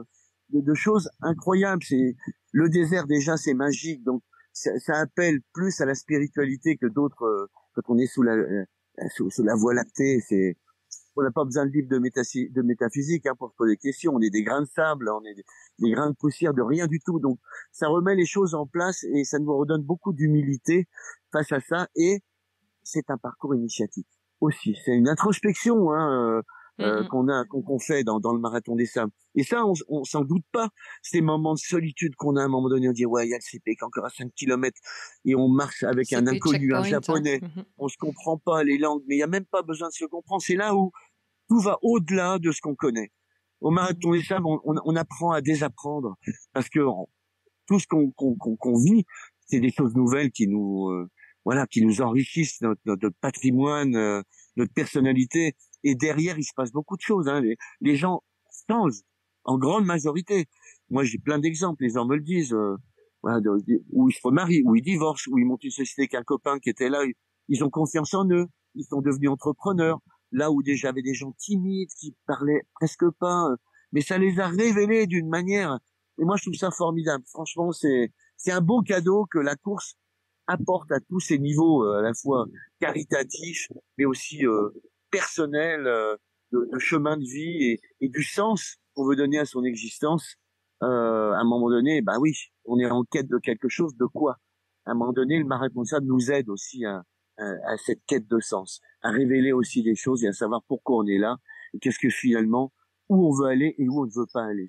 [SPEAKER 1] de, de choses incroyables. C'est le désert déjà, c'est magique, donc ça, ça appelle plus à la spiritualité que d'autres. Euh, quand on est sous la euh, sous, sous la voie lactée, c'est on n'a pas besoin de livre de, métaphy- de métaphysique hein, pour se poser des questions. On est des grains de sable, on est des, des grains de poussière, de rien du tout. Donc ça remet les choses en place et ça nous redonne beaucoup d'humilité face à ça. Et c'est un parcours initiatique aussi. C'est une introspection hein, euh, euh,
[SPEAKER 2] Mm-hmm.
[SPEAKER 1] qu'on a qu'on, qu'on fait dans, dans le marathon des sables. Et ça, on, on s'en doute pas. Ces moments de solitude qu'on a à un moment donné, on dit ouais, il y a le C P qui est encore à cinq kilomètres et on marche avec un
[SPEAKER 2] C P
[SPEAKER 1] inconnu, un
[SPEAKER 2] checkpoint.
[SPEAKER 1] japonais.
[SPEAKER 2] Hein. Mm-hmm.
[SPEAKER 1] On se comprend pas les langues, mais il y a même pas besoin de se comprendre. C'est là où tout va au-delà de ce qu'on connaît. Au marathon des sables, on, on, on apprend à désapprendre parce que on, tout ce qu'on, qu'on, qu'on, qu'on vit, c'est des choses nouvelles qui nous, euh, voilà, qui nous enrichissent notre, notre patrimoine, euh, notre personnalité. Et derrière, il se passe beaucoup de choses. Hein. Les, les gens changent en grande majorité. Moi, j'ai plein d'exemples. Les gens me le disent. Euh, voilà, de, de, où ils se remarient, où ils divorcent, où ils montent une société avec un copain qui était là. Ils, ils ont confiance en eux. Ils sont devenus entrepreneurs. Là où déjà avait des gens timides qui parlaient presque pas, euh, mais ça les a révélés d'une manière. Et moi, je trouve ça formidable. Franchement, c'est c'est un beau cadeau que la course apporte à tous ces niveaux, euh, à la fois caritatifs, mais aussi euh, personnels, euh, de, de chemin de vie et, et du sens qu'on veut donner à son existence. Euh, à un moment donné, bah oui, on est en quête de quelque chose. De quoi? À un moment donné, le marathon de sable nous aide aussi à, à, à cette quête de sens, à révéler aussi des choses et à savoir pourquoi on est là et qu'est-ce que finalement, où on veut aller et où on ne veut pas aller.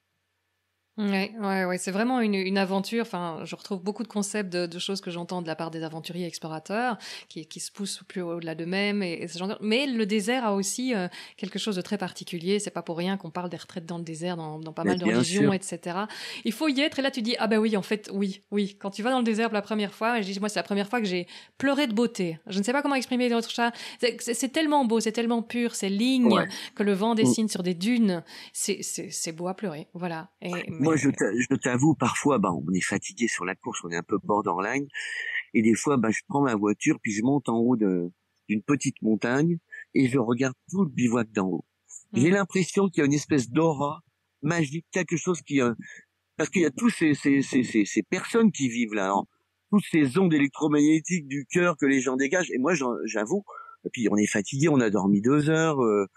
[SPEAKER 2] Ouais, ouais, ouais, c'est vraiment une, une aventure. Enfin, je retrouve beaucoup de concepts de, de choses que j'entends de la part des aventuriers explorateurs qui, qui se poussent plus au-delà d'eux-mêmes et, et ce genre de... Mais le désert a aussi euh, quelque chose de très particulier. C'est pas pour rien qu'on parle des retraites dans le désert dans, dans pas
[SPEAKER 1] Mais
[SPEAKER 2] mal de
[SPEAKER 1] bien
[SPEAKER 2] religions,
[SPEAKER 1] sûr.
[SPEAKER 2] et cetera. Il faut y être et là tu dis ah ben oui, en fait oui, oui. Quand tu vas dans le désert pour la première fois, je dis moi c'est la première fois que j'ai pleuré de beauté. Je ne sais pas comment exprimer d'autres chats. C'est, c'est, c'est tellement beau, c'est tellement pur, ces lignes
[SPEAKER 1] Ouais.
[SPEAKER 2] que le vent dessine sur des dunes. C'est, c'est, c'est beau à pleurer, voilà. Et,
[SPEAKER 1] Moi, je,
[SPEAKER 2] mais
[SPEAKER 1] t'a- je t'avoue, parfois, bah, on est fatigué sur la course, on est un peu borderline, et des fois, bah, je prends ma voiture, puis je monte en haut de, d'une petite montagne, et je regarde tout le bivouac d'en haut. J'ai
[SPEAKER 2] mm.
[SPEAKER 1] l'impression qu'il y a une espèce d'aura magique, quelque chose qui, euh, parce qu'il y a tous ces, ces, ces, ces, ces personnes qui vivent là, hein, toutes ces ondes électromagnétiques du cœur que les gens dégagent, et moi, j'en- j'avoue, et puis on est fatigué, on a dormi deux heures, euh,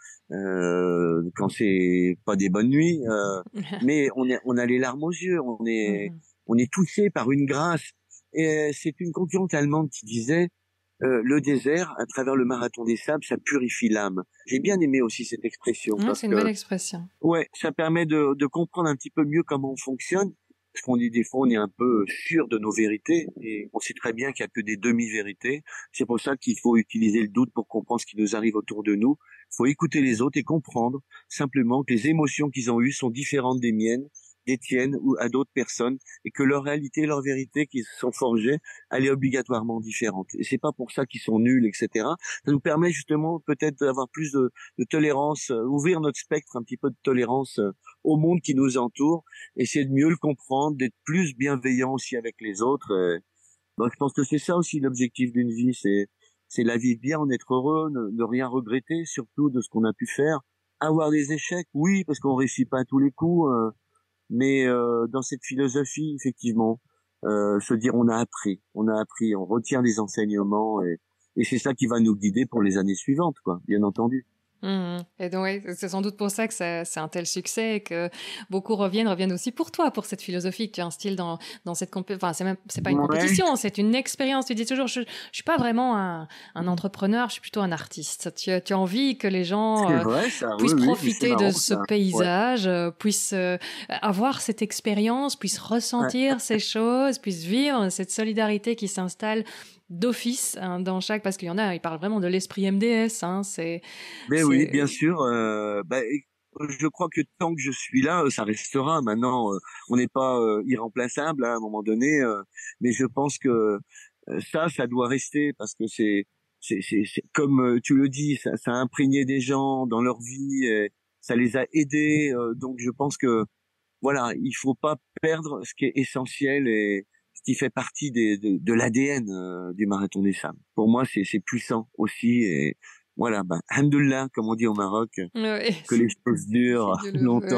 [SPEAKER 1] euh, quand c'est pas des bonnes nuits, euh, mais on est, on a les larmes aux yeux, on est,
[SPEAKER 2] Mhm.
[SPEAKER 1] on est touché par une grâce. Et c'est une concurrente allemande qui disait euh, le désert, à travers le marathon des sables, ça purifie l'âme. J'ai bien aimé aussi cette expression
[SPEAKER 2] Ouais,
[SPEAKER 1] parce
[SPEAKER 2] c'est une belle
[SPEAKER 1] que
[SPEAKER 2] expression.
[SPEAKER 1] ouais, ça permet de, de comprendre un petit peu mieux comment on fonctionne. Parce qu'on dit des fois, on est un peu sûr de nos vérités et on sait très bien qu'il n'y a que des demi-vérités. C'est pour ça qu'il faut utiliser le doute pour comprendre ce qui nous arrive autour de nous. Il faut écouter les autres et comprendre simplement que les émotions qu'ils ont eues sont différentes des miennes, des tiennes ou à d'autres personnes et que leur réalité, leur vérité qui se sont forgées, elle est obligatoirement différente. Et c'est pas pour ça qu'ils sont nuls, et cetera. Ça nous permet justement peut-être d'avoir plus de, de tolérance, euh, ouvrir notre spectre un petit peu de tolérance euh, au monde qui nous entoure, essayer de mieux le comprendre, d'être plus bienveillant aussi avec les autres. Euh, donc je pense que c'est ça aussi l'objectif d'une vie, c'est c'est la vivre bien, en être heureux, ne, ne rien regretter, surtout de ce qu'on a pu faire. Avoir des échecs, oui, parce qu'on réussit pas à tous les coups, euh, mais euh, dans cette philosophie, effectivement, euh, se dire on a appris, on a appris, on retient les enseignements et, et c'est ça qui va nous guider pour les années suivantes, quoi, bien entendu.
[SPEAKER 2] Mhm. Et donc, ouais, c'est sans doute pour ça que ça- c'est un tel succès et que beaucoup reviennent, reviennent aussi pour toi, pour cette philosophie que tu instilles dans, dans cette compétition. Enfin, c'est même, c'est pas une
[SPEAKER 1] Ouais,
[SPEAKER 2] compétition, c'est une expérience. Tu dis toujours, je, je suis pas vraiment un, un entrepreneur, je suis plutôt un artiste. Tu, as- tu as envie que les gens
[SPEAKER 1] c'est
[SPEAKER 2] euh,
[SPEAKER 1] vrai ça, oui,
[SPEAKER 2] puissent
[SPEAKER 1] oui, mais c'est
[SPEAKER 2] profiter de
[SPEAKER 1] marrant
[SPEAKER 2] ce
[SPEAKER 1] ça. Ouais,
[SPEAKER 2] paysage, euh, puissent euh, avoir cette expérience, puissent
[SPEAKER 1] ouais.
[SPEAKER 2] ressentir ces choses, puissent vivre cette solidarité qui s'installe d'office hein, dans chaque, parce qu'il y en a, ils parlent vraiment de l'esprit M D S. Hein, c'est,
[SPEAKER 1] Mais oui, bien
[SPEAKER 2] c'est,
[SPEAKER 1] sûr. Euh, bah, et- je crois que tant que je suis là, euh, ça restera. Maintenant, euh, on n'est pas euh, irremplaçable hein, à un moment donné, euh, mais je pense que euh, ça, ça doit rester parce que c'est, c'est, c'est, c'est comme euh, tu le dis, ça, ça a imprégné des gens dans leur vie, et ça les a aidés. Euh, donc, je pense que voilà, il faut pas perdre ce qui est essentiel et ce qui fait partie des, de, de l'A D N euh, du marathon des sables. Pour moi, c'est, c'est puissant aussi et voilà, ben, alhamdoulilah, comme on dit au Maroc,
[SPEAKER 2] ouais,
[SPEAKER 1] que les choses durent
[SPEAKER 2] c'est Dieu le veut.
[SPEAKER 1] longtemps.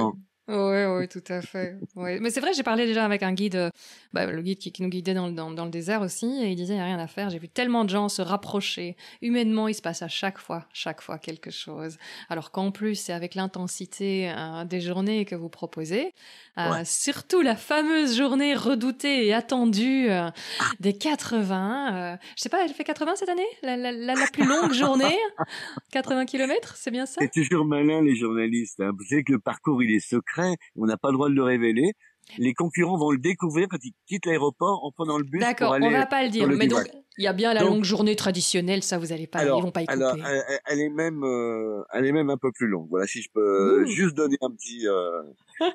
[SPEAKER 2] Oui, oui, tout à fait. Ouais. Mais c'est vrai, j'ai parlé déjà avec un guide, euh, bah, le guide qui, qui nous guidait dans, le- dans, dans le désert aussi, et il disait, il n'y a rien à faire. J'ai vu tellement de gens se rapprocher. Humainement, il se passe à chaque fois, chaque fois quelque chose. Alors qu'en plus, c'est avec l'intensité euh, des journées que vous proposez. Euh,
[SPEAKER 1] Ouais.
[SPEAKER 2] surtout la fameuse journée redoutée et attendue euh, des quatre-vingts. Euh, je sais pas, elle fait quatre-vingts cette année? La, la, la, la plus longue journée? quatre-vingts kilomètres, c'est bien ça?
[SPEAKER 1] C'est toujours malin, les journalistes. Hein. Vous savez que le parcours, il est secret. On n'a pas le droit de le révéler. Les concurrents vont le découvrir quand ils quittent l'aéroport en prenant le bus pour
[SPEAKER 2] D'accord, on
[SPEAKER 1] aller
[SPEAKER 2] va pas le
[SPEAKER 1] sur
[SPEAKER 2] dire.
[SPEAKER 1] le
[SPEAKER 2] Mais donc,
[SPEAKER 1] bivouac.
[SPEAKER 2] il y a bien la
[SPEAKER 1] Donc,
[SPEAKER 2] longue journée traditionnelle, ça, vous allez pas, ils
[SPEAKER 1] alors,
[SPEAKER 2] vont pas y
[SPEAKER 1] alors,
[SPEAKER 2] couper.
[SPEAKER 1] elle, elle est même, euh, elle est même un peu plus longue. Voilà, si je peux
[SPEAKER 2] Ouh,
[SPEAKER 1] juste donner un petit, euh,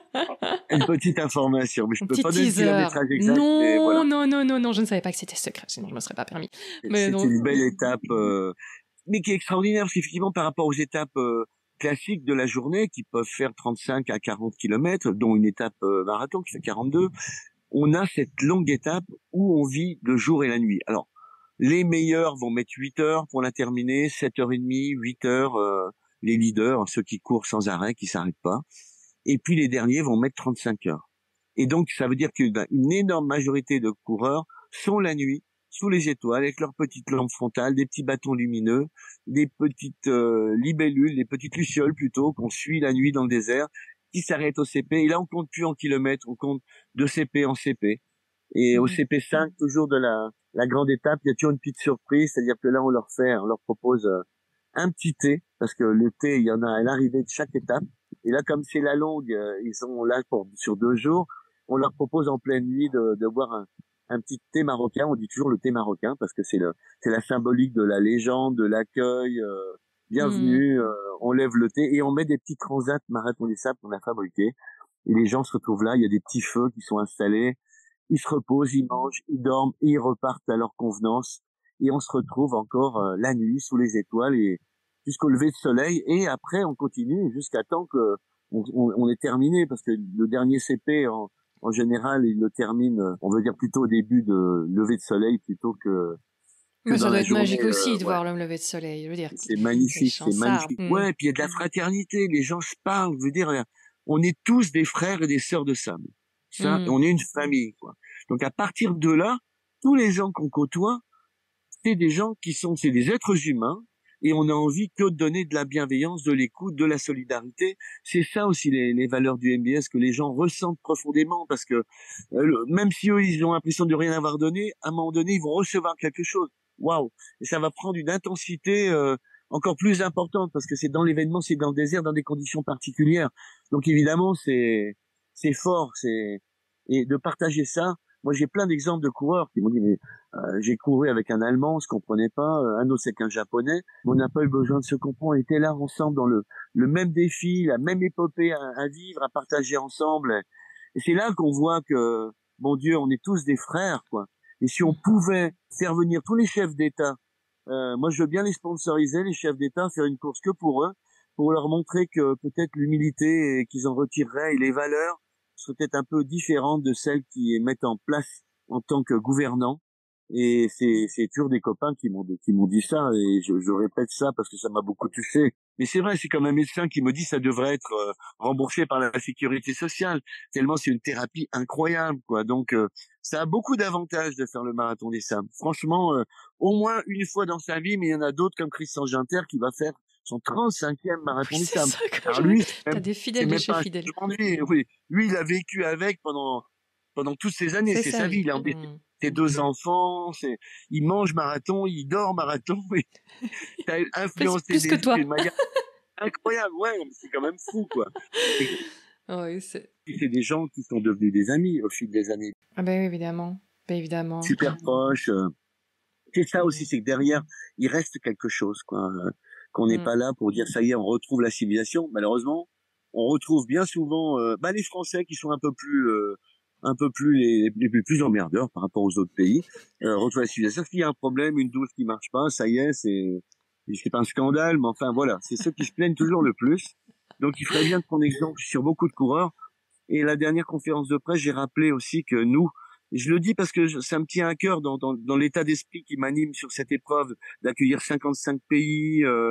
[SPEAKER 1] une petite information, mais je
[SPEAKER 2] un
[SPEAKER 1] peux
[SPEAKER 2] petit
[SPEAKER 1] pas donner le
[SPEAKER 2] teaser.
[SPEAKER 1] kilométrage exact, mais
[SPEAKER 2] Non,
[SPEAKER 1] voilà.
[SPEAKER 2] non, non, non, non, je ne savais pas que c'était secret, sinon je me serais pas permis. Mais
[SPEAKER 1] C'est
[SPEAKER 2] donc,
[SPEAKER 1] une belle étape, euh, mais qui est extraordinaire, parce qu'effectivement, par rapport aux étapes euh, classiques de la journée, qui peuvent faire trente-cinq à quarante kilomètres, dont une étape euh, marathon qui fait quarante-deux, on a cette longue étape où on vit le jour et la nuit. Alors, les meilleurs vont mettre huit heures pour la terminer, sept heures trente, huit heures, euh, les leaders, ceux qui courent sans arrêt, qui s'arrêtent pas. Et puis les derniers vont mettre trente-cinq heures. Et donc, ça veut dire qu'une une énorme majorité de coureurs sont la nuit, sous les étoiles, avec leurs petites lampes frontales, des petits bâtons lumineux, des petites euh, libellules, des petites lucioles plutôt, qu'on suit la nuit dans le désert, qui s'arrêtent au C P. Et là, on compte plus en kilomètres, on compte de C P en C P. Et au
[SPEAKER 2] mhm.
[SPEAKER 1] C P cinq, toujours de la, la grande étape, il y a toujours une petite surprise, c'est-à-dire que là, on leur fait, on leur propose euh, un petit thé, parce que le thé, il y en a à l'arrivée de chaque étape. Et là, comme c'est la longue, euh, ils sont là pour sur deux jours. On leur propose en pleine nuit de, de boire un, un petit thé marocain. On dit toujours le thé marocain parce que c'est le, c'est la symbolique de la légende, de l'accueil. Euh,
[SPEAKER 2] Mhm.
[SPEAKER 1] bienvenue. Euh, on lève le thé et on met des petits transats marathon des sables qu'on a fabriqués. Et les gens se retrouvent là. Il y a des petits feux qui sont installés. Ils se reposent, ils mangent, ils dorment et ils repartent à leur convenance. Et on se retrouve encore euh, la nuit sous les étoiles et jusqu'au lever de soleil. Et après, on continue jusqu'à temps que on, on, on est terminé parce que le dernier C P en, en général, il le termine, euh, on veut dire plutôt au début de lever de soleil plutôt que que
[SPEAKER 2] Mais
[SPEAKER 1] dans
[SPEAKER 2] ça doit
[SPEAKER 1] la
[SPEAKER 2] être
[SPEAKER 1] journée.
[SPEAKER 2] magique aussi
[SPEAKER 1] Euh,
[SPEAKER 2] de
[SPEAKER 1] ouais,
[SPEAKER 2] voir le lever de soleil. Je veux dire,
[SPEAKER 1] c'est
[SPEAKER 2] les
[SPEAKER 1] magnifique,
[SPEAKER 2] champs
[SPEAKER 1] c'est
[SPEAKER 2] s'arment.
[SPEAKER 1] magnifique.
[SPEAKER 2] Mhm.
[SPEAKER 1] Ouais, puis il y a de la fraternité, les gens se parlent. Je veux dire, on est tous des frères et des sœurs de sable. Ça,
[SPEAKER 2] Mhm.
[SPEAKER 1] on est une famille, quoi. Donc à partir de là, tous les gens qu'on côtoie, c'est des gens qui sont, c'est des êtres humains, et on a envie que de donner de la bienveillance, de l'écoute, de la solidarité. C'est ça aussi les, les valeurs du M B S que les gens ressentent profondément, parce que euh, même si eux ils ont l'impression de rien avoir donné, à un moment donné ils vont recevoir quelque chose. Waouh! Et ça va prendre une intensité euh, encore plus importante, parce que c'est dans l'événement, c'est dans le désert, dans des conditions particulières. Donc évidemment c'est c'est fort, c'est et de partager ça. Moi j'ai plein d'exemples de coureurs qui m'ont dit mais euh, j'ai couru avec un Allemand, on se comprenait pas, euh, un autre c'est qu'un Japonais, mais on n'a pas eu besoin de se comprendre, on était là ensemble dans le, le même défi, la même épopée à, à vivre, à partager ensemble. Et c'est là qu'on voit que, mon Dieu, on est tous des frères, quoi. Et si on pouvait faire venir tous les chefs d'État, euh, moi je veux bien les sponsoriser, les chefs d'État, faire une course que pour eux, pour leur montrer que peut-être l'humilité qu'ils en retireraient et les valeurs seraient peut-être un peu différentes de celles qu'ils mettent en place en tant que gouvernants. Et c'est, c'est toujours des copains qui m'ont, qui m'ont dit ça, et je, je répète ça parce que ça m'a beaucoup touché. Mais c'est vrai, c'est comme un médecin qui me dit ça devrait être euh, remboursé par la sécurité sociale, tellement c'est une thérapie incroyable, quoi. Donc, euh, ça a beaucoup d'avantages de faire le marathon des sables. Franchement, euh, au moins une fois dans sa vie, mais il y en a d'autres comme Christian Ginter qui va faire son trente-cinquième
[SPEAKER 2] Oui,
[SPEAKER 1] marathon des
[SPEAKER 2] c'est
[SPEAKER 1] sables.
[SPEAKER 2] ça que
[SPEAKER 1] Alors
[SPEAKER 2] je veux.
[SPEAKER 1] lui, c'est
[SPEAKER 2] T'as
[SPEAKER 1] même,
[SPEAKER 2] des
[SPEAKER 1] c'est
[SPEAKER 2] fidèles de
[SPEAKER 1] même
[SPEAKER 2] chez
[SPEAKER 1] pas un
[SPEAKER 2] fidèles.
[SPEAKER 1] changement de vie. Oui, lui, il a vécu avec pendant pendant toutes ces années,
[SPEAKER 2] C'est
[SPEAKER 1] c'est
[SPEAKER 2] sa
[SPEAKER 1] sa vie.
[SPEAKER 2] vie.
[SPEAKER 1] Il a embêté
[SPEAKER 2] Mhm.
[SPEAKER 1] ses deux enfants, c'est, il mange marathon, il dort marathon, et t'as
[SPEAKER 2] Plus,
[SPEAKER 1] influencé
[SPEAKER 2] plus que
[SPEAKER 1] des vies
[SPEAKER 2] toi.
[SPEAKER 1] d'une manière incroyable. Ouais, mais c'est quand même fou, quoi. Et
[SPEAKER 2] Oui, c'est.
[SPEAKER 1] c'est des gens qui sont devenus des amis au fil des années,
[SPEAKER 2] Ah ben oui, évidemment. Ben évidemment.
[SPEAKER 1] super proches. euh. C'est ça aussi,
[SPEAKER 2] Mhm.
[SPEAKER 1] c'est que derrière, il reste quelque chose, quoi. euh, Qu'on n'est
[SPEAKER 2] Mhm.
[SPEAKER 1] pas là pour dire ça y est, on retrouve la civilisation. Malheureusement, on retrouve bien souvent, euh, bah, les Français qui sont un peu plus, euh, un peu plus les, les, les plus emmerdeurs par rapport aux autres pays, euh, retrouvent la civilisation. S'il y a un problème, une douche qui marche pas, ça y est, c'est, c'est pas un scandale, mais enfin voilà, c'est ceux qui se plaignent toujours le plus. Donc il ferait bien de prendre exemple sur beaucoup de coureurs. Et la dernière conférence de presse, j'ai rappelé aussi que nous, et je le dis parce que je- ça me tient à cœur dans, dans, dans l'état d'esprit qui m'anime sur cette épreuve d'accueillir cinquante-cinq pays, euh,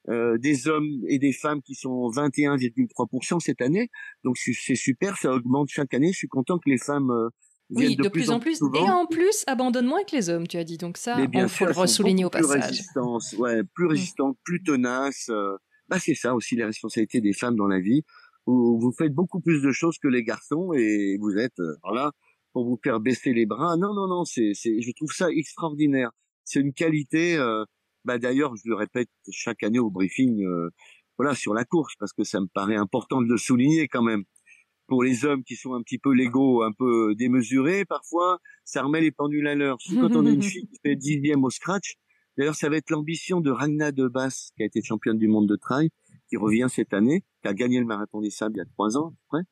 [SPEAKER 1] euh, des hommes et des femmes qui sont vingt et un virgule trois pour cent cette année. Donc c'est, c'est super, ça augmente chaque année. Je suis content que les femmes euh, viennent
[SPEAKER 2] Oui,
[SPEAKER 1] de,
[SPEAKER 2] de
[SPEAKER 1] plus
[SPEAKER 2] plus
[SPEAKER 1] en
[SPEAKER 2] en
[SPEAKER 1] plus
[SPEAKER 2] plus. Et
[SPEAKER 1] souvent.
[SPEAKER 2] en plus, abandonne moins que les hommes, tu as dit. Donc
[SPEAKER 1] Mais
[SPEAKER 2] ça,
[SPEAKER 1] bien
[SPEAKER 2] on faut
[SPEAKER 1] sûr,
[SPEAKER 2] le
[SPEAKER 1] elles sont
[SPEAKER 2] ressouligner
[SPEAKER 1] beaucoup
[SPEAKER 2] au
[SPEAKER 1] plus
[SPEAKER 2] passage.
[SPEAKER 1] résistantes, ouais, plus
[SPEAKER 2] Mm.
[SPEAKER 1] résistantes, plus tenaces. Euh, bah c'est ça aussi les responsabilités des femmes dans la vie. Vous, vous faites beaucoup plus de choses que les garçons et vous êtes euh, voilà pour vous faire baisser les bras. Non, non, non, c'est, c'est, je trouve ça extraordinaire. C'est une qualité. Euh, bah d'ailleurs, je le répète chaque année au briefing, euh, voilà, sur la course, parce que ça me paraît important de le souligner quand même. Pour les hommes qui sont un petit peu l'ego, un peu démesurés parfois, ça remet les pendules à l'heure. Surtout quand on a une fille qui fait dixième au scratch. D'ailleurs, ça va être l'ambition de Ragna Debas, qui a été championne du monde de trail, qui revient cette année, qui a gagné le marathon des sables il y a trois ans à peu près.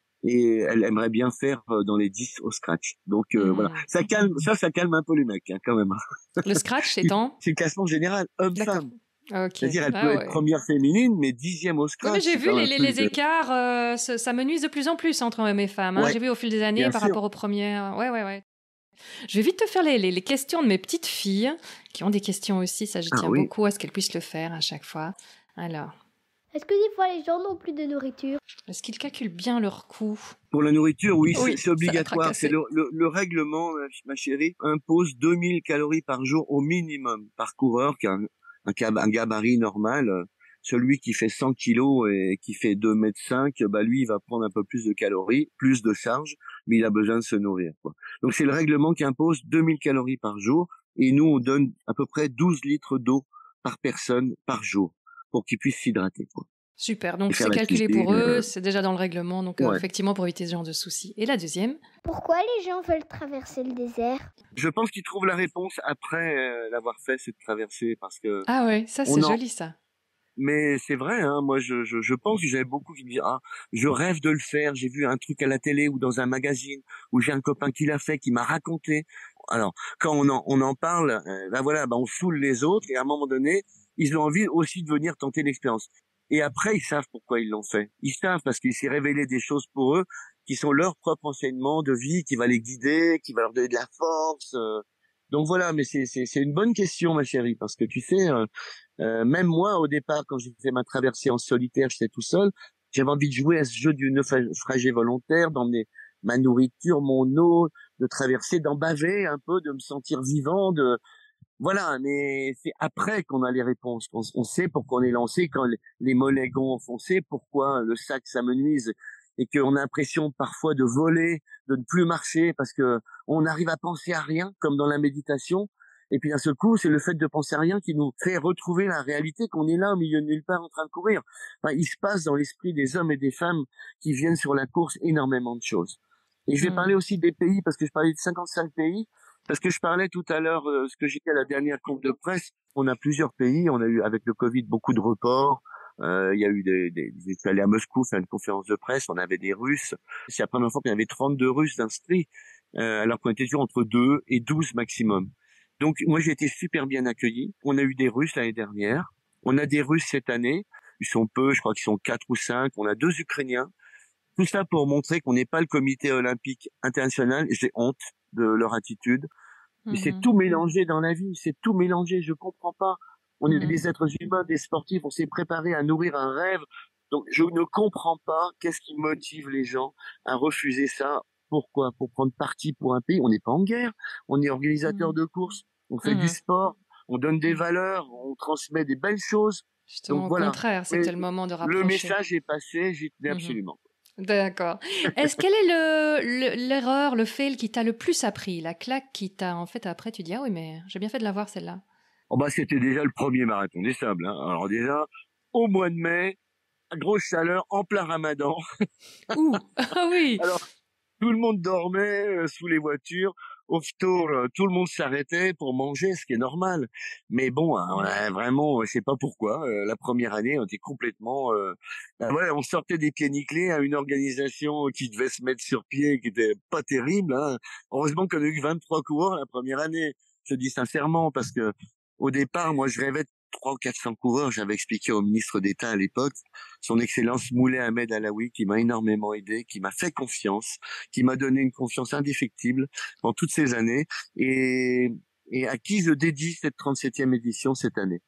[SPEAKER 1] Et elle aimerait bien faire euh, dans les dix au scratch. Donc euh, voilà,
[SPEAKER 2] Mm.
[SPEAKER 1] ça calme, ça, ça calme un peu les mecs hein, quand même.
[SPEAKER 2] Le scratch étant...
[SPEAKER 1] C'est le classement général
[SPEAKER 2] D'accord.
[SPEAKER 1] homme-femme.
[SPEAKER 2] Ok.
[SPEAKER 1] C'est-à-dire, elle peut
[SPEAKER 2] Ah
[SPEAKER 1] être
[SPEAKER 2] ouais.
[SPEAKER 1] première féminine, mais dixième au
[SPEAKER 2] Oui, mais
[SPEAKER 1] scratch,
[SPEAKER 2] j'ai
[SPEAKER 1] c'est
[SPEAKER 2] vu
[SPEAKER 1] quand même
[SPEAKER 2] les,
[SPEAKER 1] un
[SPEAKER 2] les,
[SPEAKER 1] truc
[SPEAKER 2] les
[SPEAKER 1] de...
[SPEAKER 2] écarts, euh, ça, ça menuise de plus en plus entre hommes et femmes. Hein.
[SPEAKER 1] Ouais,
[SPEAKER 2] J'ai vu au fil des années
[SPEAKER 1] bien
[SPEAKER 2] par
[SPEAKER 1] sûr.
[SPEAKER 2] rapport aux premières. Ouais, ouais, ouais. Je vais vite te faire les, les, les questions de mes petites filles, qui ont des questions aussi. Ça, je
[SPEAKER 1] Ah
[SPEAKER 2] tiens
[SPEAKER 1] oui.
[SPEAKER 2] beaucoup à ce qu'elles puissent le faire à chaque fois. Alors,
[SPEAKER 3] Est-ce que des fois les gens n'ont plus de nourriture?
[SPEAKER 2] est-ce qu'ils calculent bien leur coût?
[SPEAKER 1] Pour la nourriture, oui,
[SPEAKER 2] Oui,
[SPEAKER 1] c'est, c'est
[SPEAKER 2] ça l'a
[SPEAKER 1] obligatoire. C'est
[SPEAKER 2] tracassé.
[SPEAKER 1] le, le, le règlement, ma chérie, impose deux mille calories par jour au minimum par coureur, qui a un, un, cab- un gabarit normal. Celui qui fait cent kilos et qui fait deux mètres cinq, bah lui, il va prendre un peu plus de calories, plus de charge, mais il a besoin de se nourrir, quoi. Donc c'est le règlement qui impose deux mille calories par jour, et nous, on donne à peu près douze litres d'eau par personne par jour pour qu'ils puissent s'hydrater, quoi.
[SPEAKER 2] Super,
[SPEAKER 1] Et
[SPEAKER 2] donc
[SPEAKER 1] faire
[SPEAKER 2] c'est
[SPEAKER 1] la
[SPEAKER 2] calculé
[SPEAKER 1] cuisine.
[SPEAKER 2] pour eux,
[SPEAKER 1] euh,
[SPEAKER 2] c'est déjà dans le règlement, donc euh,
[SPEAKER 1] Ouais.
[SPEAKER 2] effectivement pour éviter ce genre de soucis. Et la deuxième?
[SPEAKER 3] Pourquoi les gens veulent traverser le désert?
[SPEAKER 1] Je pense qu'ils trouvent la réponse après euh, l'avoir fait cette traversée, parce que
[SPEAKER 2] Ah ouais, ça
[SPEAKER 1] on
[SPEAKER 2] c'est
[SPEAKER 1] en,
[SPEAKER 2] joli ça.
[SPEAKER 1] mais c'est vrai, hein, moi je, je, je pense que j'avais beaucoup qui me disaient ah je rêve de le faire, j'ai vu un truc à la télé ou dans un magazine, ou j'ai un copain qui l'a fait, qui m'a raconté. Alors quand on en, on en parle, euh, ben voilà, ben on saoule les autres et à un moment donné, ils ont envie aussi de venir tenter l'expérience. Et après ils savent pourquoi ils l'ont fait. Ils savent parce qu'il s'est révélé des choses pour eux qui sont leur propre enseignement de vie, qui va les guider, qui va leur donner de la force. euh. Donc voilà, mais c'est c'est c'est une bonne question ma chérie, parce que tu sais. Euh, euh, même moi, au départ, quand j'ai fait ma traversée en solitaire, j'étais tout seul, j'avais envie de jouer à ce jeu du naufragé volontaire, d'emmener ma nourriture, mon eau, de traverser, d'en baver un peu, de me sentir vivant, de voilà. Mais c'est après qu'on a les réponses, qu'on on sait pourquoi on est lancé, quand les, les mollets ont foncé, pourquoi le sac s'amenuise et qu'on a l'impression parfois de voler, de ne plus marcher parce que on arrive à penser à rien, comme dans la méditation. Et puis d'un seul coup, c'est le fait de penser à rien qui nous fait retrouver la réalité qu'on est là au milieu de nulle part en train de courir. Enfin, il se passe dans l'esprit des hommes et des femmes qui viennent sur la course énormément de choses. Et je vais
[SPEAKER 2] Mm.
[SPEAKER 1] parler aussi des pays, parce que je parlais de cinquante-cinq pays, parce que je parlais tout à l'heure, euh, ce que j'étais à la dernière conf de presse, on a plusieurs pays, on a eu avec le Covid beaucoup de reports, euh, il y a eu des, des, des je suis allé à Moscou faire une conférence de presse, on avait des Russes, c'est la première fois qu'il y avait trente-deux Russes inscrits, euh, alors qu'on était toujours entre deux et douze maximum. Donc moi j'ai été super bien accueilli. On a eu des Russes l'année dernière, on a des Russes cette année. Ils sont peu, je crois qu'ils sont quatre ou cinq. On a deux Ukrainiens. Tout ça pour montrer qu'on n'est pas le comité olympique international. J'ai honte de leur attitude. Mais c'est
[SPEAKER 2] Mhm.
[SPEAKER 1] tout mélangé dans la vie, c'est tout mélangé. Je comprends pas. On est
[SPEAKER 2] Mhm.
[SPEAKER 1] des êtres humains, des sportifs. On s'est préparé à nourrir un rêve. Donc je ne comprends pas qu'est-ce qui motive les gens à refuser ça. Pourquoi? Pour prendre parti pour un pays. On n'est pas en guerre. On est organisateur
[SPEAKER 2] Mhm.
[SPEAKER 1] de courses. On fait du
[SPEAKER 2] Mhm.
[SPEAKER 1] sport. On donne des valeurs. On transmet des belles choses.
[SPEAKER 2] Justement,
[SPEAKER 1] Donc
[SPEAKER 2] au
[SPEAKER 1] voilà.
[SPEAKER 2] contraire,
[SPEAKER 1] Mais
[SPEAKER 2] c'était le moment de
[SPEAKER 1] le
[SPEAKER 2] rapprocher.
[SPEAKER 1] message est passé. J'y tenais
[SPEAKER 2] Mhm.
[SPEAKER 1] absolument.
[SPEAKER 2] D'accord. Est-ce quelle est le, le- l'erreur, le fail qui t'a le plus appris, la claque qui t'a en fait après tu dis ah oui mais j'ai bien fait de l'avoir celle-là.
[SPEAKER 1] Oh bah c'était déjà le premier marathon des sables. Hein. Alors déjà au mois de mai, grosse chaleur, en plein Ramadan.
[SPEAKER 2] Ouh ah oui.
[SPEAKER 1] Alors tout le monde dormait euh, sous les voitures. Au tour, euh, tout le monde s'arrêtait pour manger, ce qui est normal. Mais bon, hein, ouais, vraiment, je sais pas pourquoi. euh, la première année, on était complètement. Euh, ben ouais, on sortait des pieds nickelés à une organisation qui devait se mettre sur pied, qui était pas terrible. Hein. Heureusement qu'on a eu vingt-trois coureurs la première année. Je dis sincèrement parce que au départ, moi, je rêvais de trois ou quatre cents coureurs. J'avais expliqué au ministre d'État à l'époque, son Excellence Moulay Ahmed Alaoui, qui m'a énormément aidé, qui m'a fait confiance, qui m'a donné une confiance indéfectible pendant toutes ces années, et, et à qui je dédie cette trente-septième édition cette année.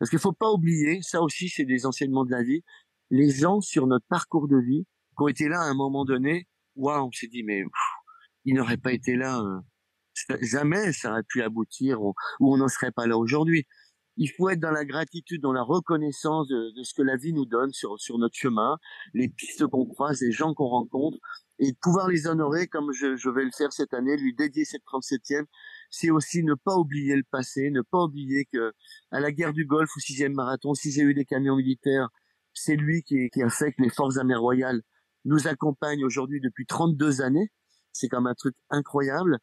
[SPEAKER 1] Parce qu'il faut pas oublier, ça aussi c'est des enseignements de la vie, les gens sur notre parcours de vie qui ont été là à un moment donné, waouh, on s'est dit mais pff, ils n'auraient pas été là, euh, ça- jamais ça aurait pu aboutir ou, ou on n'en serait pas là aujourd'hui. Il faut être dans la gratitude, dans la reconnaissance de, de ce que la vie nous donne sur, sur notre chemin, les pistes qu'on croise, les gens qu'on rencontre, et de pouvoir les honorer comme je, je vais le faire cette année, lui dédier cette trente-septième, c'est aussi ne pas oublier le passé, ne pas oublier que à la guerre du Golfe, au sixième marathon, si j'ai eu des camions militaires, c'est lui qui, qui a fait que les forces armées royales nous accompagnent aujourd'hui depuis trente-deux années. C'est comme un truc incroyable.